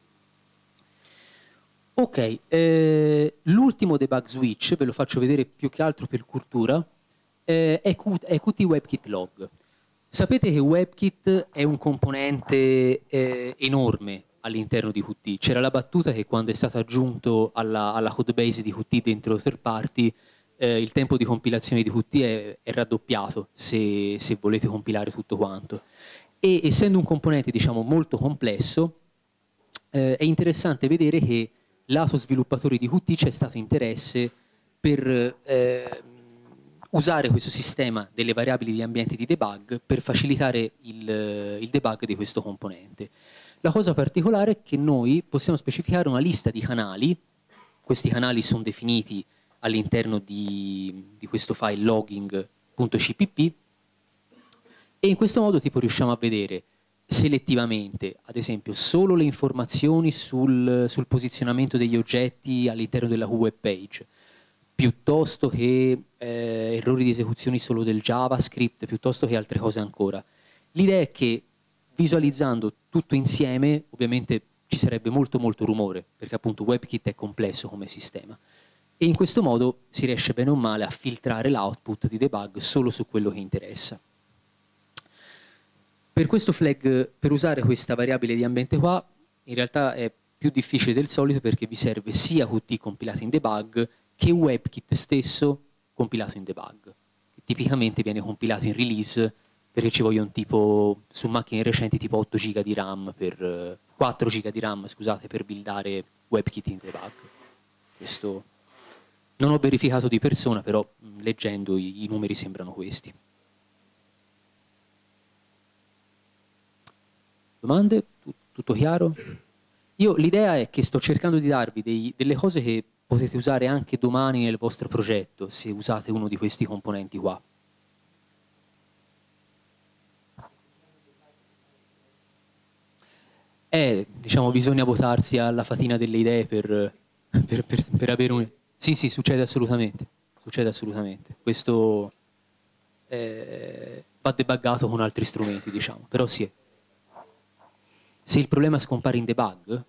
Speaker 1: Ok, l'ultimo debug switch, ve lo faccio vedere più che altro per cultura, è Qt WebKit Log. Sapete che WebKit è un componente enorme all'interno di Qt. C'era la battuta che quando è stato aggiunto alla codebase di Qt dentro third party, il tempo di compilazione di Qt è raddoppiato se volete compilare tutto quanto. E essendo un componente, diciamo, molto complesso, è interessante vedere che lato sviluppatori di Qt c'è stato interesse per usare questo sistema delle variabili di ambiente di debug per facilitare il debug di questo componente. La cosa particolare è che noi possiamo specificare una lista di canali, questi canali sono definiti all'interno di questo file logging.cpp, e in questo modo tipo riusciamo a vedere selettivamente, ad esempio, solo le informazioni sul posizionamento degli oggetti all'interno della web page, piuttosto che errori di esecuzione solo del JavaScript, piuttosto che altre cose ancora. L'idea è che visualizzando tutto insieme, ovviamente ci sarebbe molto rumore, perché appunto WebKit è complesso come sistema. E in questo modo si riesce bene o male a filtrare l'output di debug solo su quello che interessa. Per questo flag, per usare questa variabile di ambiente qua, in realtà è più difficile del solito perché vi serve sia Qt compilato in debug che WebKit stesso compilato in debug. Che tipicamente viene compilato in release perché ci vogliono tipo, su macchine recenti, tipo 8 GB di RAM 4 GB di RAM, scusate, per buildare WebKit in debug. Questo non ho verificato di persona, però leggendo i numeri sembrano questi. Domande? Tutto chiaro? L'idea è che sto cercando di darvi delle cose che potete usare anche domani nel vostro progetto, se usate uno di questi componenti qua. Diciamo, bisogna votarsi alla fatina delle idee per avere un... Sì, sì, succede assolutamente. Succede assolutamente. Questo va debuggato con altri strumenti, diciamo. Però sì. Se il problema scompare in debug...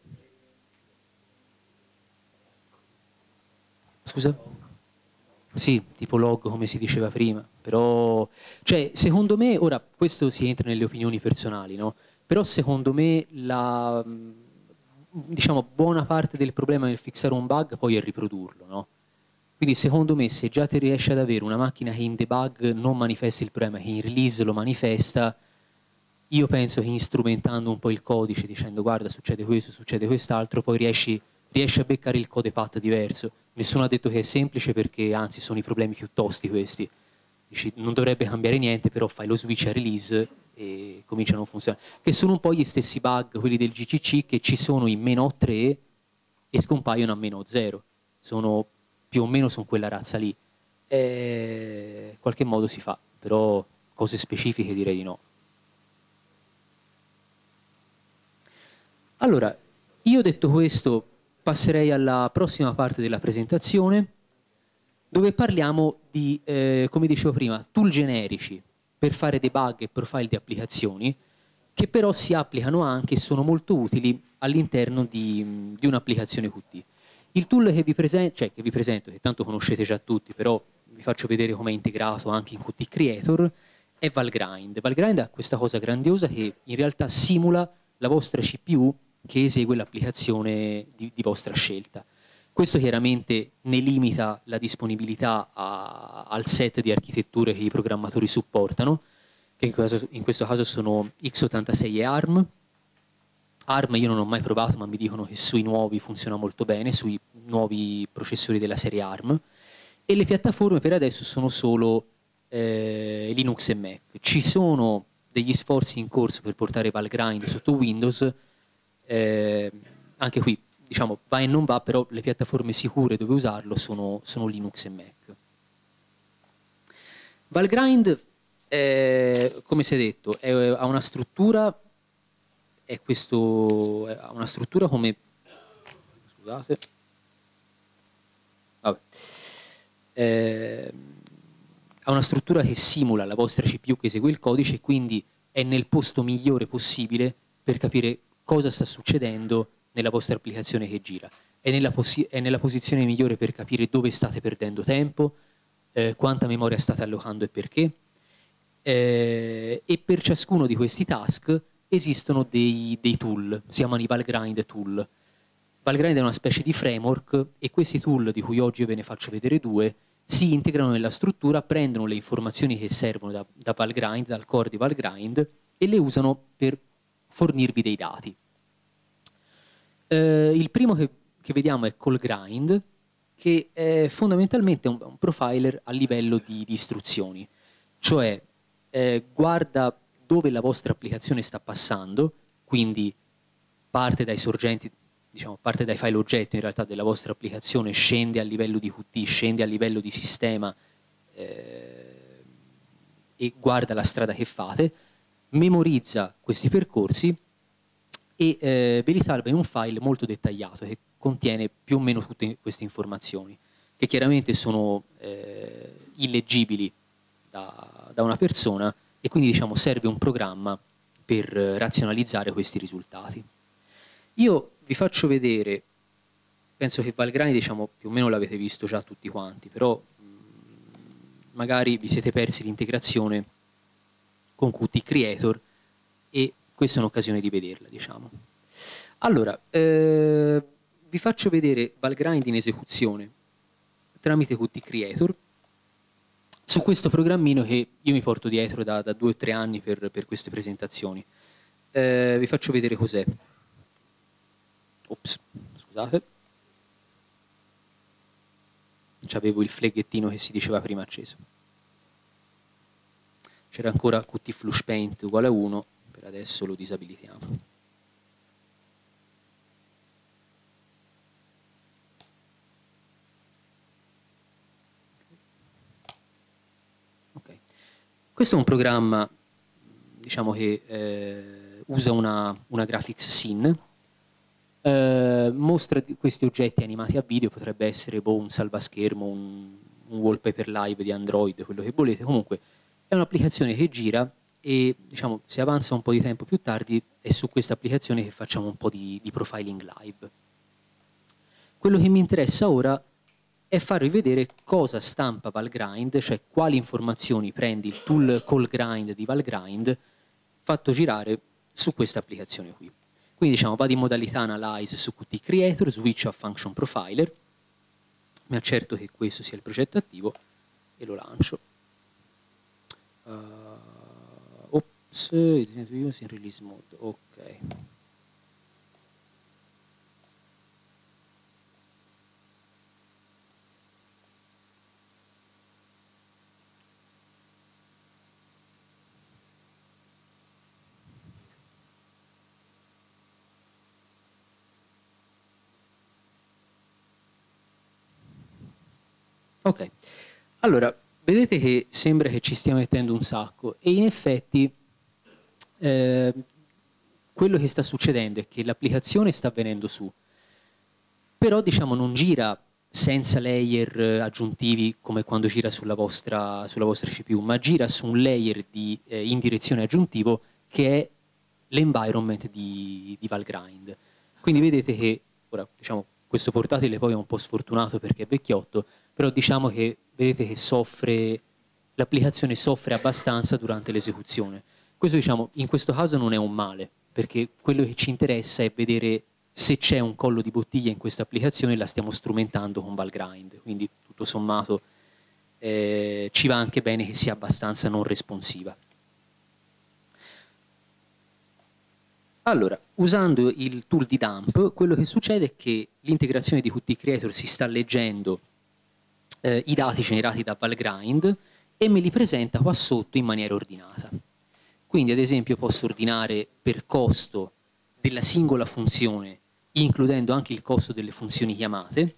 Speaker 1: Scusa? Sì, tipo log come si diceva prima, però, cioè, secondo me, ora questo si entra nelle opinioni personali, no? Però secondo me diciamo, buona parte del problema nel fissare un bug poi è riprodurlo, no? Quindi secondo me se già ti riesci ad avere una macchina che in debug non manifesta il problema, che in release lo manifesta, io penso che strumentando un po' il codice, dicendo guarda succede questo, succede quest'altro, poi riesci a beccare il code path diverso. Nessuno ha detto che è semplice perché anzi sono i problemi più tosti questi. Dici, non dovrebbe cambiare niente, però fai lo switch a release e cominciano a non funzionare. Che sono un po' gli stessi bug, quelli del GCC, che ci sono in meno 3 e scompaiono a meno 0. Sono più o meno sono quella razza lì. In qualche modo si fa, però cose specifiche direi di no. Allora, io detto questo, passerei alla prossima parte della presentazione, dove parliamo di, come dicevo prima, tool generici per fare debug e profile di applicazioni, che però si applicano anche e sono molto utili all'interno di un'applicazione Qt. Il tool che vi presento, che tanto conoscete già tutti, però vi faccio vedere come è integrato anche in Qt Creator, è Valgrind. Valgrind ha questa cosa grandiosa che in realtà simula la vostra CPU che esegue l'applicazione di vostra scelta. Questo chiaramente ne limita la disponibilità al set di architetture che i programmatori supportano, che in questo caso sono x86 e ARM, ARM io non ho mai provato, ma mi dicono che sui nuovi funziona molto bene, sui nuovi processori della serie ARM, e le piattaforme per adesso sono solo Linux e Mac. Ci sono degli sforzi in corso per portare Valgrind sotto Windows, eh, anche qui diciamo va e non va, però le piattaforme sicure dove usarlo sono Linux e Mac. Valgrind, come si è detto, ha una struttura, ha una struttura come, scusate, vabbè, eh, ha una struttura che simula la vostra CPU che esegue il codice e quindi è nel posto migliore possibile per capire cosa sta succedendo nella vostra applicazione che gira. È nella posizione migliore per capire dove state perdendo tempo, quanta memoria state allocando e perché. E per ciascuno di questi task esistono dei tool, si chiamano i Valgrind tool. Valgrind è una specie di framework e questi tool, di cui oggi io ve ne faccio vedere due, si integrano nella struttura, prendono le informazioni che servono da Valgrind, dal core di Valgrind, e le usano per fornirvi dei dati. Il primo che vediamo è CallGrind, che è fondamentalmente un profiler a livello di istruzioni, cioè guarda dove la vostra applicazione sta passando, quindi parte dai sorgenti, diciamo, parte dai file oggetto in realtà della vostra applicazione, scende a livello di Qt, scende a livello di sistema e guarda la strada che fate, memorizza questi percorsi e ve li salva in un file molto dettagliato che contiene più o meno tutte queste informazioni, che chiaramente sono illeggibili da una persona e quindi diciamo serve un programma per razionalizzare questi risultati. Io vi faccio vedere, penso che Valgrani diciamo più o meno l'avete visto già tutti quanti, però magari vi siete persi l'integrazione con Qt Creator e questa è un'occasione di vederla, diciamo. Allora, vi faccio vedere Valgrind in esecuzione tramite Qt Creator su questo programmino che io mi porto dietro da 2 o 3 anni per queste presentazioni. Vi faccio vedere cos'è. Ops, scusate. C'avevo il fleghettino che si diceva prima acceso. C'era ancora Qt Flush Paint uguale a 1, per adesso lo disabilitiamo. Okay. Questo è un programma, diciamo che usa una graphics scene, mostra questi oggetti animati a video, potrebbe essere un salvaschermo, un wallpaper live di Android, quello che volete. Comunque è un'applicazione che gira e diciamo se avanza un po' di tempo più tardi è su questa applicazione che facciamo un po' di profiling live. Quello che mi interessa ora è farvi vedere cosa stampa Valgrind, cioè quali informazioni prende il tool CallGrind di Valgrind fatto girare su questa applicazione qui. Quindi diciamo vado in modalità Analyze su Qt Creator, switch a Function Profiler, mi accerto che questo sia il progetto attivo e lo lancio. Ops, in release mode, ok. Ok, allora, vedete che sembra che ci stia mettendo un sacco e in effetti quello che sta succedendo è che l'applicazione sta venendo su, però diciamo non gira senza layer aggiuntivi come quando gira sulla vostra CPU, ma gira su un layer di indirezione aggiuntivo che è l'environment di Valgrind. Quindi vedete che, ora diciamo, questo portatile poi è un po' sfortunato perché è vecchiotto, però diciamo che vedete che l'applicazione soffre abbastanza durante l'esecuzione. Questo diciamo, in questo caso non è un male, perché quello che ci interessa è vedere se c'è un collo di bottiglia in questa applicazione la stiamo strumentando con Valgrind, quindi tutto sommato ci va anche bene che sia abbastanza non responsiva. Allora, usando il tool di dump, quello che succede è che l'integrazione di Qt Creator si sta leggendo i dati generati da Valgrind e me li presenta qua sotto in maniera ordinata. Quindi ad esempio posso ordinare per costo della singola funzione, includendo anche il costo delle funzioni chiamate.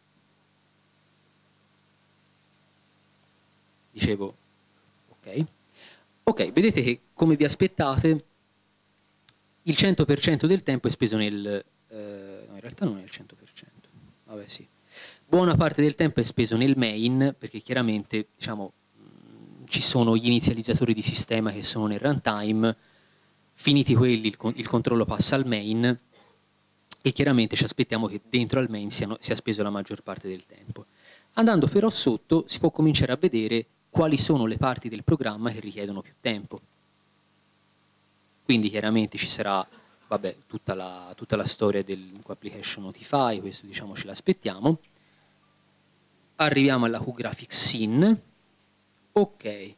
Speaker 1: Dicevo, ok. Ok, vedete che come vi aspettate il 100% del tempo è speso nel... no, in realtà non è il 100%, vabbè sì. Buona parte del tempo è speso nel main, perché chiaramente, diciamo, ci sono gli inizializzatori di sistema che sono nel runtime, finiti quelli il controllo passa al main e chiaramente ci aspettiamo che dentro al main sia speso la maggior parte del tempo. Andando però sotto si può cominciare a vedere quali sono le parti del programma che richiedono più tempo. Quindi chiaramente ci sarà, vabbè, tutta la storia del application notify, questo diciamo ce l'aspettiamo. Arriviamo alla QGraphics Scene, ok.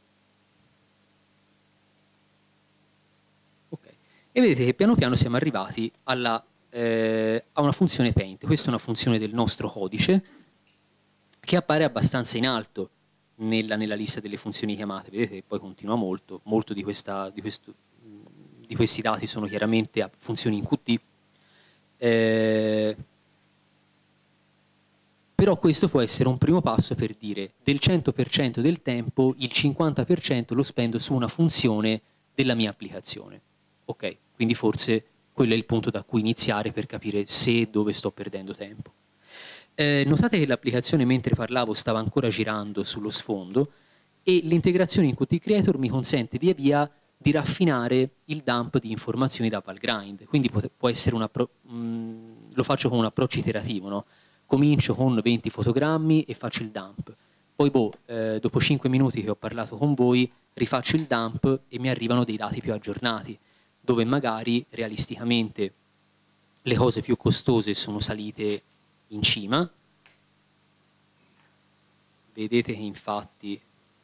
Speaker 1: E vedete che piano piano siamo arrivati a una funzione paint. Questa è una funzione del nostro codice che appare abbastanza in alto nella lista delle funzioni chiamate. Vedete che poi continua molto di questi dati sono chiaramente a funzioni in Qt. Però questo può essere un primo passo per dire del 100% del tempo il 50% lo spendo su una funzione della mia applicazione. Ok, quindi forse quello è il punto da cui iniziare per capire se e dove sto perdendo tempo. Notate che l'applicazione mentre parlavo stava ancora girando sullo sfondo e l'integrazione in Qt Creator mi consente via via di raffinare il dump di informazioni da Valgrind. Quindi può essere lo faccio con un approccio iterativo, no? Comincio con 20 fotogrammi e faccio il dump. Poi dopo 5 minuti che ho parlato con voi, rifaccio il dump e mi arrivano dei dati più aggiornati, dove magari realisticamente le cose più costose sono salite in cima. Vedete che infatti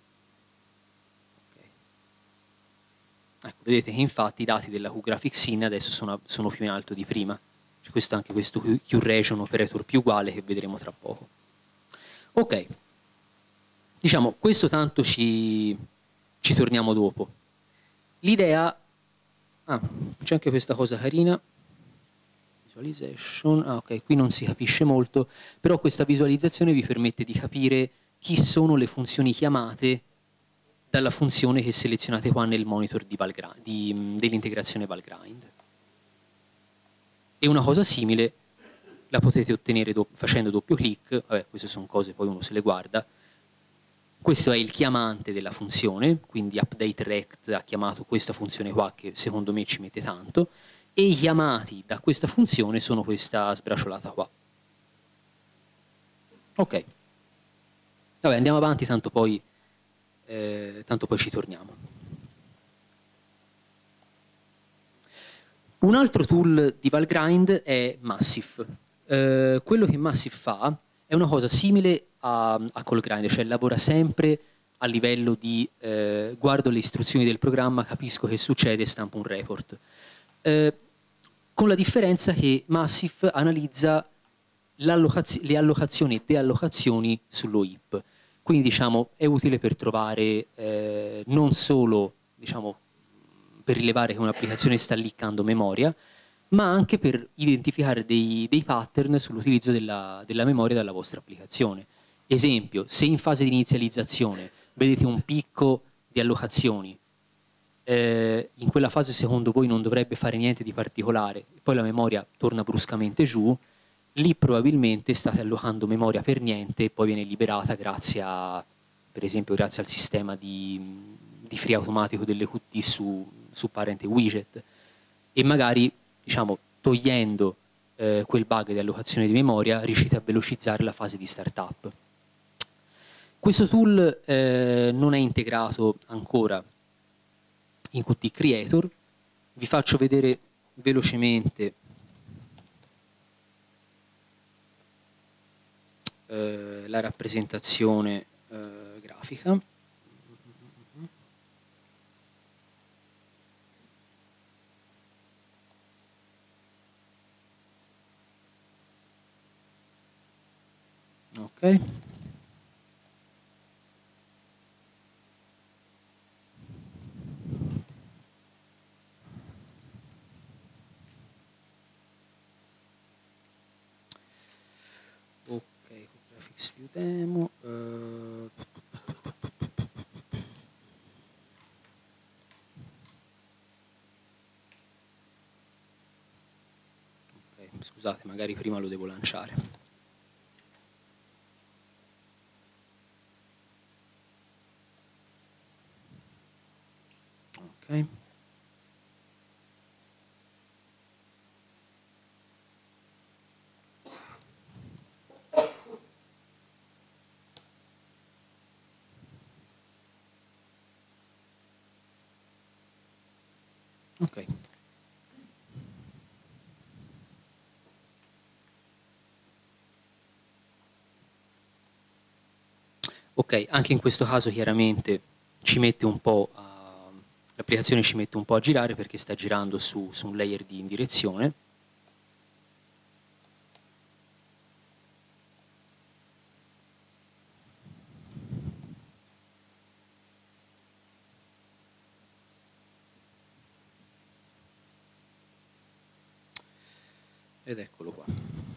Speaker 1: ecco, vedete che infatti i dati della QGraphics Scene adesso sono più in alto di prima. C'è anche questo QRegion operator più uguale che vedremo tra poco. Ok, diciamo questo tanto ci torniamo dopo. L'idea... Ah, c'è anche questa cosa carina. Visualization. Ah, ok, qui non si capisce molto, però questa visualizzazione vi permette di capire chi sono le funzioni chiamate dalla funzione che selezionate qua nel monitor dell'integrazione Valgrind. E una cosa simile la potete ottenere facendo doppio clic, vabbè, queste sono cose poi uno se le guarda. Questo è il chiamante della funzione, quindi updateRect ha chiamato questa funzione qua che secondo me ci mette tanto, e i chiamati da questa funzione sono questa sbriciolata qua. Ok, vabbè, andiamo avanti, tanto poi ci torniamo. Un altro tool di Valgrind è Massif. Quello che Massif fa è una cosa simile a Callgrind, cioè lavora sempre a livello di guardo le istruzioni del programma, capisco che succede e stampo un report. Con la differenza che Massif analizza le allocazioni e deallocazioni sullo heap. Quindi diciamo è utile per trovare non solo diciamo, per rilevare che un'applicazione sta liccando memoria, ma anche per identificare dei pattern sull'utilizzo della memoria della vostra applicazione. Esempio, se in fase di inizializzazione vedete un picco di allocazioni, in quella fase secondo voi non dovrebbe fare niente di particolare, poi la memoria torna bruscamente giù, lì probabilmente state allocando memoria per niente e poi viene liberata grazie a, per esempio, grazie al sistema di free automatico delle Qt su parent e widget. E magari, diciamo, togliendo quel bug di allocazione di memoria, riuscite a velocizzare la fase di startup. Questo tool non è integrato ancora in Qt Creator. Vi faccio vedere velocemente la rappresentazione grafica. Ok. Ok, con Graphics View Demo. Ok, scusate, magari prima lo devo lanciare. Ok. Ok. Ok, anche in questo caso chiaramente ci mette un po' l'applicazione ci mette un po' a girare perché sta girando su un layer di indirezione. Ed eccolo qua.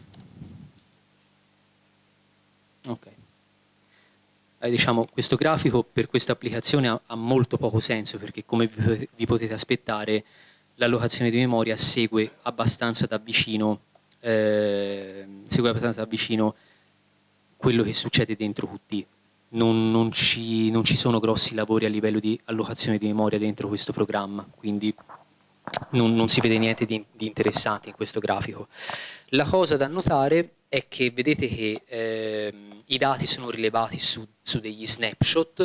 Speaker 1: Ok. Diciamo, questo grafico per questa applicazione ha molto poco senso perché come vi potete aspettare l'allocazione di memoria segue abbastanza da vicino quello che succede dentro Qt. Non ci sono grossi lavori a livello di allocazione di memoria dentro questo programma, quindi non si vede niente di interessante in questo grafico. La cosa da notare è che vedete che i dati sono rilevati su degli snapshot,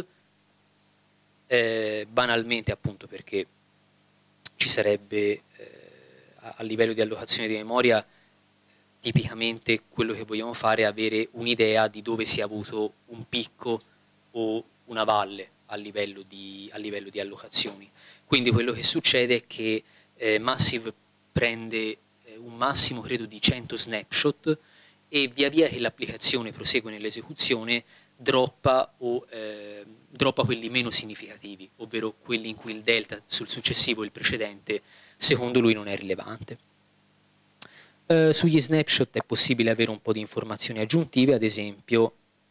Speaker 1: banalmente appunto perché ci sarebbe a livello di allocazione di memoria tipicamente quello che vogliamo fare è avere un'idea di dove si è avuto un picco o una valle a livello di allocazioni. Quindi quello che succede è che Massive prende un massimo credo di 100 snapshot e via via che l'applicazione prosegue nell'esecuzione droppa quelli meno significativi, ovvero quelli in cui il delta sul successivo e il precedente secondo lui non è rilevante. Sugli snapshot è possibile avere un po' di informazioni aggiuntive, ad esempio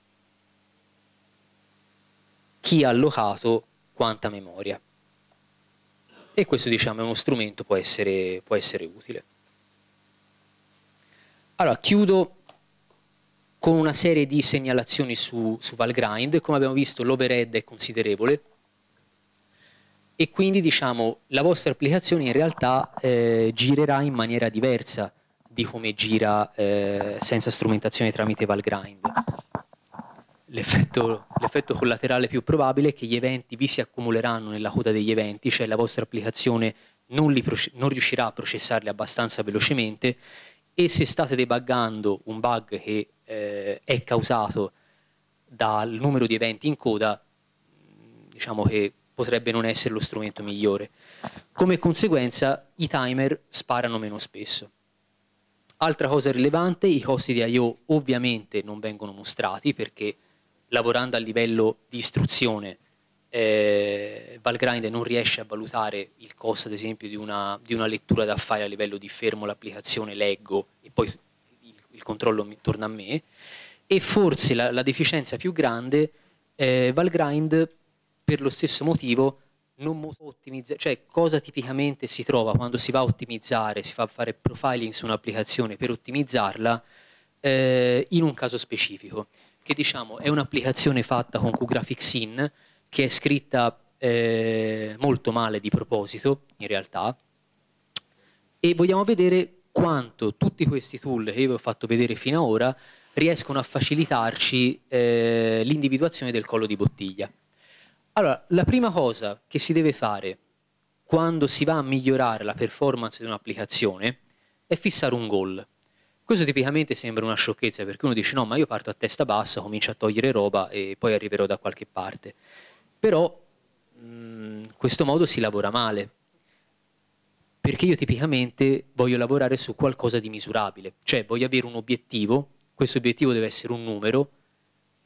Speaker 1: chi ha allocato quanta memoria. E questo diciamo è uno strumento, può essere utile. Allora, chiudo con una serie di segnalazioni su Valgrind. Come abbiamo visto l'overhead è considerevole e quindi diciamo la vostra applicazione in realtà girerà in maniera diversa di come gira senza strumentazione tramite Valgrind. L'effetto collaterale più probabile è che gli eventi vi si accumuleranno nella coda degli eventi, cioè la vostra applicazione non riuscirà a processarli abbastanza velocemente e se state debuggando un bug che è causato dal numero di eventi in coda, diciamo che potrebbe non essere lo strumento migliore. Come conseguenza i timer sparano meno spesso. Altra cosa rilevante, i costi di I/O ovviamente non vengono mostrati perché lavorando a livello di istruzione Valgrind non riesce a valutare il costo ad esempio di una lettura da fare a livello di fermo l'applicazione, leggo e poi il controllo torna a me e forse la deficienza più grande Valgrind per lo stesso motivo non ottimizza, cioè cosa tipicamente si trova quando si va a ottimizzare, si fa fare profiling su un'applicazione per ottimizzarla in un caso specifico, che diciamo è un'applicazione fatta con QGraphics-In che è scritta molto male di proposito in realtà e vogliamo vedere quanto tutti questi tool che io vi ho fatto vedere fino ad ora riescono a facilitarci l'individuazione del collo di bottiglia. Allora, la prima cosa che si deve fare quando si va a migliorare la performance di un'applicazione è fissare un goal. Questo tipicamente sembra una sciocchezza perché uno dice no, ma io parto a testa bassa, comincio a togliere roba e poi arriverò da qualche parte. Però in questo modo si lavora male, perché io tipicamente voglio lavorare su qualcosa di misurabile, cioè voglio avere un obiettivo, questo obiettivo deve essere un numero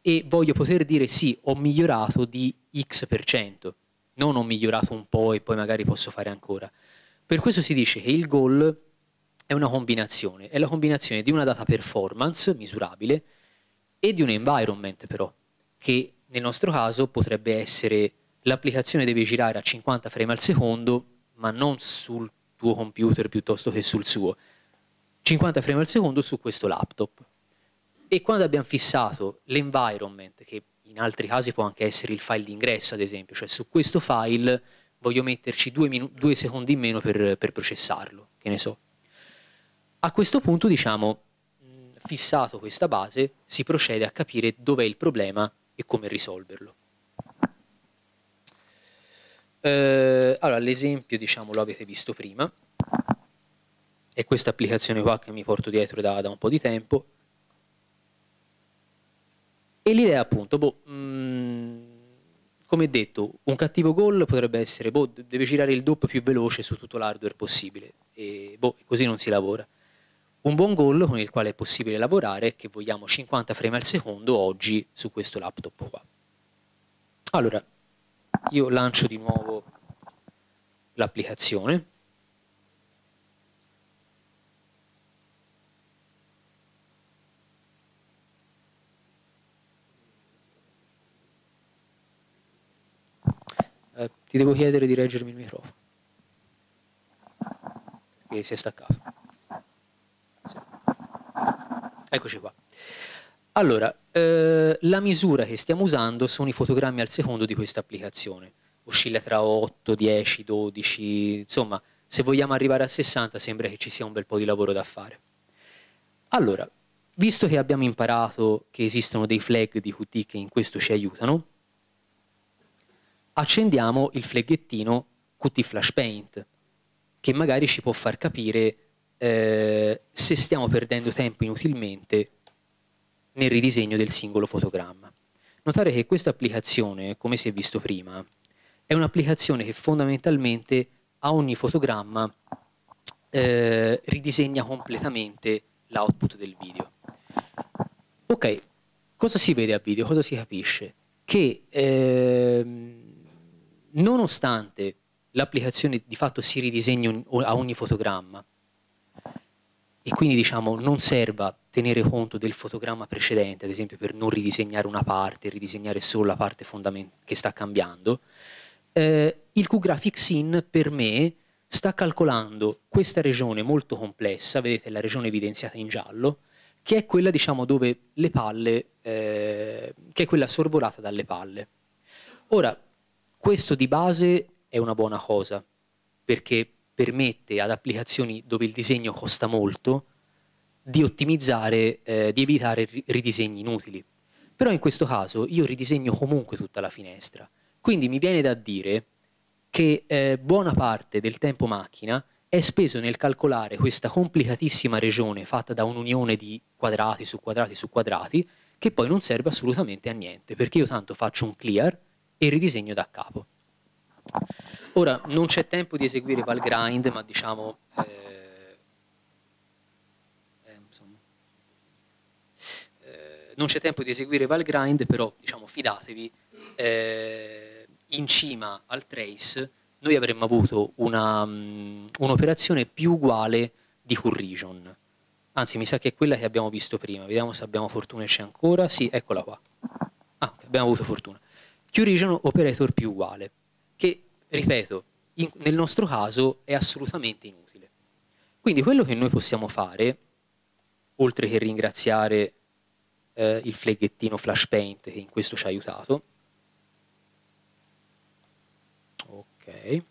Speaker 1: e voglio poter dire sì, ho migliorato di X%, non ho migliorato un po' e poi magari posso fare ancora. Per questo si dice che il goal è una combinazione, è la combinazione di una data performance misurabile e di un environment però, che nel nostro caso potrebbe essere l'applicazione deve girare a 50 frame al secondo, ma non sul tuo computer piuttosto che sul suo. 50 frame al secondo su questo laptop. E quando abbiamo fissato l'environment, che in altri casi può anche essere il file d'ingresso, ad esempio, cioè su questo file voglio metterci 2 secondi in meno per processarlo, che ne so. A questo punto, diciamo, fissato questa base, si procede a capire dov'è il problema e come risolverlo. Allora, l'esempio, diciamo, lo avete visto prima. È questa applicazione qua che mi porto dietro da un po' di tempo. E l'idea appunto, come detto, un cattivo goal potrebbe essere, deve girare il doppio più veloce su tutto l'hardware possibile, e così non si lavora. Un buon goal con il quale è possibile lavorare è che vogliamo 50 frame al secondo oggi su questo laptop qua. Allora, io lancio di nuovo l'applicazione. Ti devo chiedere di reggermi il microfono, perché si è staccato. Sì. Eccoci qua. Allora, la misura che stiamo usando sono i fotogrammi al secondo di questa applicazione. Oscilla tra 8, 10, 12, insomma, se vogliamo arrivare a 60 sembra che ci sia un bel po' di lavoro da fare. Allora, visto che abbiamo imparato che esistono dei flag di Qt che in questo ci aiutano, accendiamo il flaggettino Qt Flash Paint, che magari ci può far capire se stiamo perdendo tempo inutilmente nel ridisegno del singolo fotogramma. Notare che questa applicazione, come si è visto prima, è un'applicazione che fondamentalmente a ogni fotogramma ridisegna completamente l'output del video. Ok, cosa si vede a video? Cosa si capisce? Che nonostante l'applicazione di fatto si ridisegni a ogni fotogramma e quindi diciamo non serva tenere conto del fotogramma precedente, ad esempio per non ridisegnare una parte, ridisegnare solo la parte che sta cambiando, il QGraphics-In per me sta calcolando questa regione molto complessa, vedete la regione evidenziata in giallo, che è quella diciamo dove le palle, che è quella sorvolata dalle palle. Ora, questo di base è una buona cosa, perché permette ad applicazioni dove il disegno costa molto di ottimizzare, di evitare ridisegni inutili. Però in questo caso io ridisegno comunque tutta la finestra, quindi mi viene da dire che buona parte del tempo macchina è speso nel calcolare questa complicatissima regione fatta da un'unione di quadrati su quadrati su quadrati, che poi non serve assolutamente a niente, perché io tanto faccio un clear e ridisegno da capo. Ora, non c'è tempo di eseguire Valgrind, ma diciamo non c'è tempo di eseguire Valgrind, però diciamo fidatevi, in cima al trace noi avremmo avuto un'operazione più uguale di QRegion. Anzi, mi sa che è quella che abbiamo visto prima. Vediamo se abbiamo fortuna e c'è ancora. Sì, eccola qua. Ah, abbiamo avuto fortuna. QRegion operator più uguale, che, ripeto, nel nostro caso è assolutamente inutile. Quindi quello che noi possiamo fare, oltre che ringraziare il flaggettino Flash Paint che in questo ci ha aiutato, ok,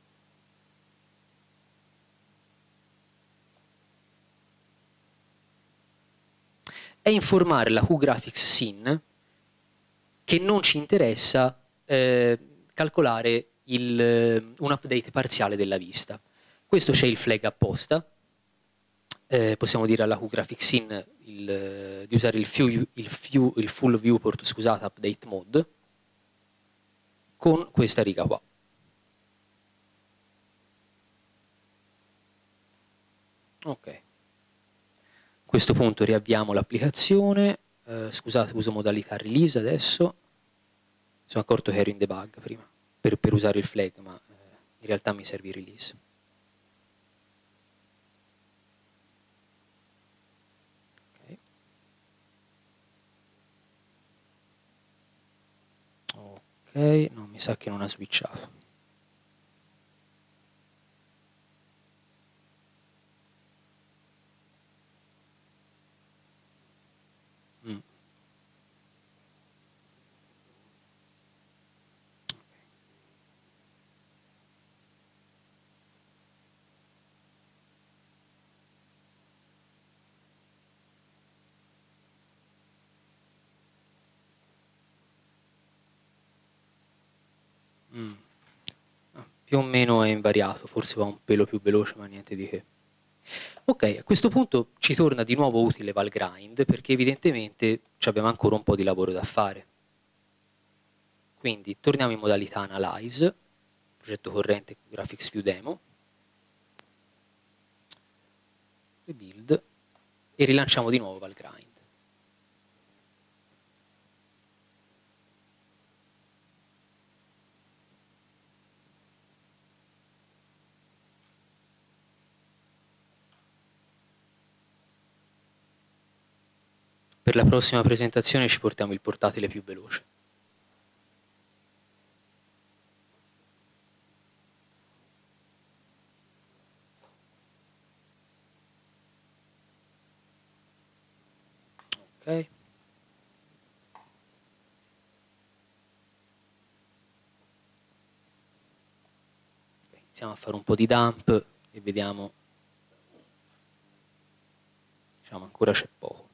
Speaker 1: è informare la QGraphics SIN che non ci interessa calcolare un update parziale della vista. Questo c'è il flag apposta, possiamo dire alla QGraphics SIN di usare il full viewport, scusate, update mode, con questa riga qua. Ok. A questo punto riavviamo l'applicazione, scusate, uso modalità release adesso. Mi sono accorto che ero in debug prima per usare il flag, ma in realtà mi serve il release. Ok, no, mi sa che non ha switchato. Più o meno è invariato, forse va un pelo più veloce, ma niente di che. Ok, a questo punto ci torna di nuovo utile Valgrind, perché evidentemente abbiamo ancora un po' di lavoro da fare. Quindi torniamo in modalità Analyze, progetto corrente Graphics View Demo, Rebuild, e rilanciamo di nuovo Valgrind. Per la prossima presentazione ci portiamo il portatile più veloce. Ok. Iniziamo a fare un po' di dump e vediamo, diciamo ancora c'è poco.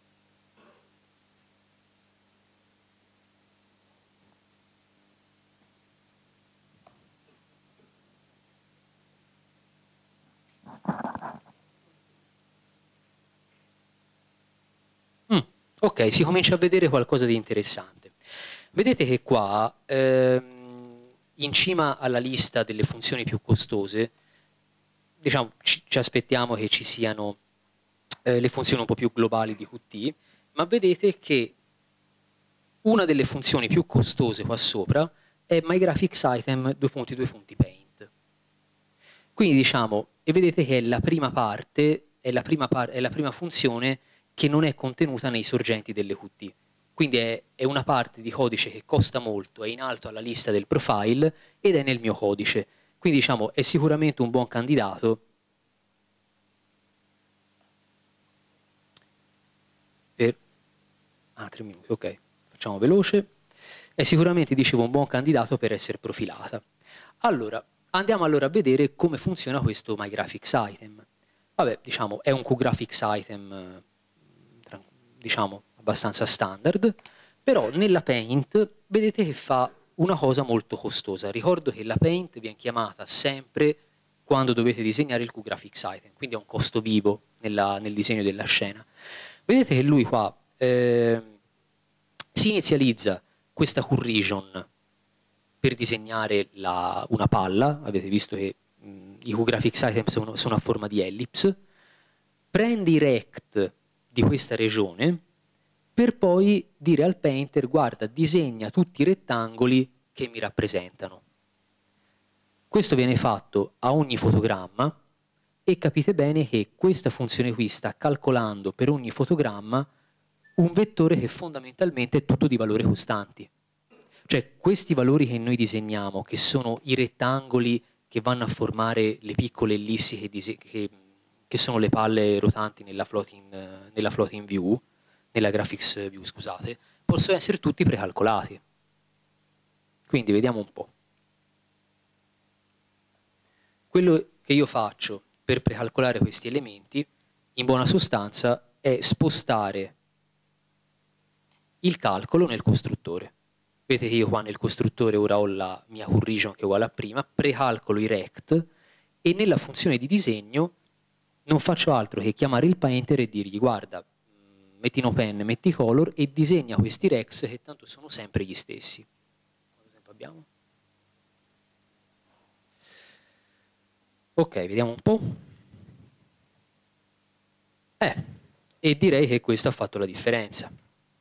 Speaker 1: Ok, si comincia a vedere qualcosa di interessante. Vedete che qua, in cima alla lista delle funzioni più costose, diciamo, ci aspettiamo che ci siano le funzioni un po' più globali di Qt, ma vedete che una delle funzioni più costose qua sopra è myGraphicsItem :paint. Quindi diciamo, e vedete che è la prima parte, è la prima funzione che non è contenuta nei sorgenti delle Qt. Quindi è una parte di codice che costa molto, è in alto alla lista del profile ed è nel mio codice. Quindi diciamo è sicuramente un buon candidato per... 3 minuti, ok, facciamo veloce. È sicuramente, dicevo, un buon candidato per essere profilata. Allora, andiamo allora a vedere come funziona questo myGraphicsItem. Vabbè, diciamo, è un QGraphicsItem, diciamo, abbastanza standard, però nella Paint vedete che fa una cosa molto costosa. Ricordo che la Paint viene chiamata sempre quando dovete disegnare il QGraphicsItem, quindi è un costo vivo nel disegno della scena. Vedete che lui qua si inizializza questa QRegion per disegnare una palla, avete visto che i QGraphicsItem sono a forma di ellipse, prendi i rect di questa regione per poi dire al painter guarda, disegna tutti i rettangoli che mi rappresentano. Questo viene fatto a ogni fotogramma e capite bene che questa funzione qui sta calcolando per ogni fotogramma un vettore che fondamentalmente è tutto di valori costanti. Cioè questi valori che noi disegniamo, che sono i rettangoli che vanno a formare le piccole ellissi che sono le palle rotanti nella floating view, nella graphics view, scusate, possono essere tutti precalcolati. Quindi vediamo un po'. Quello che io faccio per precalcolare questi elementi, in buona sostanza, è spostare il calcolo nel costruttore. Vedete che io qua nel costruttore ora ho la mia QRegion che è uguale a prima, precalcolo i rect e nella funzione di disegno non faccio altro che chiamare il painter e dirgli guarda, metti no pen, metti color e disegna questi rex che tanto sono sempre gli stessi. Quanto tempo abbiamo? Ok, vediamo un po'. E direi che questo ha fatto la differenza.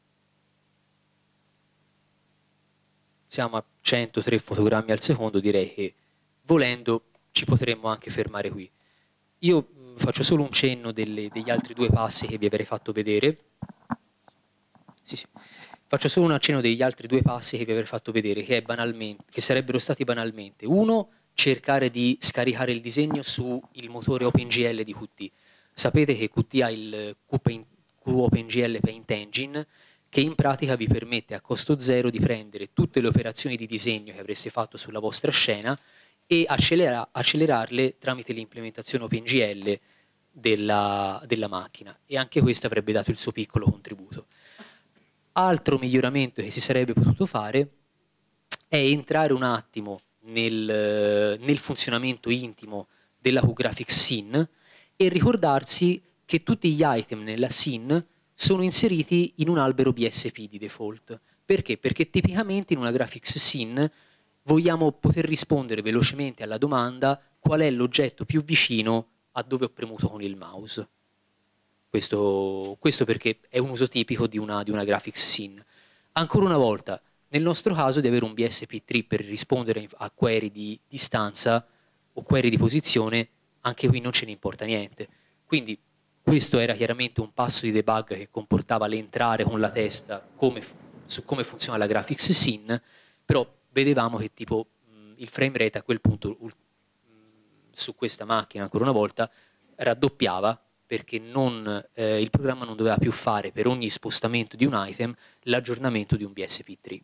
Speaker 1: siamo a 103 fotogrammi al secondo, direi che volendo ci potremmo anche fermare qui. Io faccio solo un cenno degli altri due passi che vi avrei fatto vedere. Sì, sì. Faccio solo un accenno degli altri due passi che vi avrei fatto vedere, che sarebbero stati banalmente. Uno, cercare di scaricare il disegno sul motore OpenGL di Qt. Sapete che Qt ha il QOpenGL Paint Engine, che in pratica vi permette a costo zero di prendere tutte le operazioni di disegno che avreste fatto sulla vostra scena e accelerarle tramite l'implementazione OpenGL della macchina. E anche questo avrebbe dato il suo piccolo contributo. Altro miglioramento che si sarebbe potuto fare è entrare un attimo nel funzionamento intimo della QGraphics Scene e ricordarsi che tutti gli item nella scene sono inseriti in un albero BSP di default. Perché? Perché tipicamente in una graphics scene vogliamo poter rispondere velocemente alla domanda qual è l'oggetto più vicino a dove ho premuto con il mouse. Questo perché è un uso tipico di una graphics scene. Ancora una volta, nel nostro caso di avere un BSP-tree per rispondere a query di distanza o query di posizione, anche qui non ce ne importa niente. Quindi questo era chiaramente un passo di debug che comportava l'entrare con la testa su come funziona la graphics scene, però vedevamo che tipo il frame rate a quel punto su questa macchina, ancora una volta, raddoppiava perché il programma non doveva più fare per ogni spostamento di un item l'aggiornamento di un BSP-tree.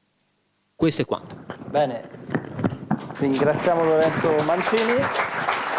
Speaker 1: Questo è quanto.
Speaker 2: Bene, ringraziamo Lorenzo Mancini.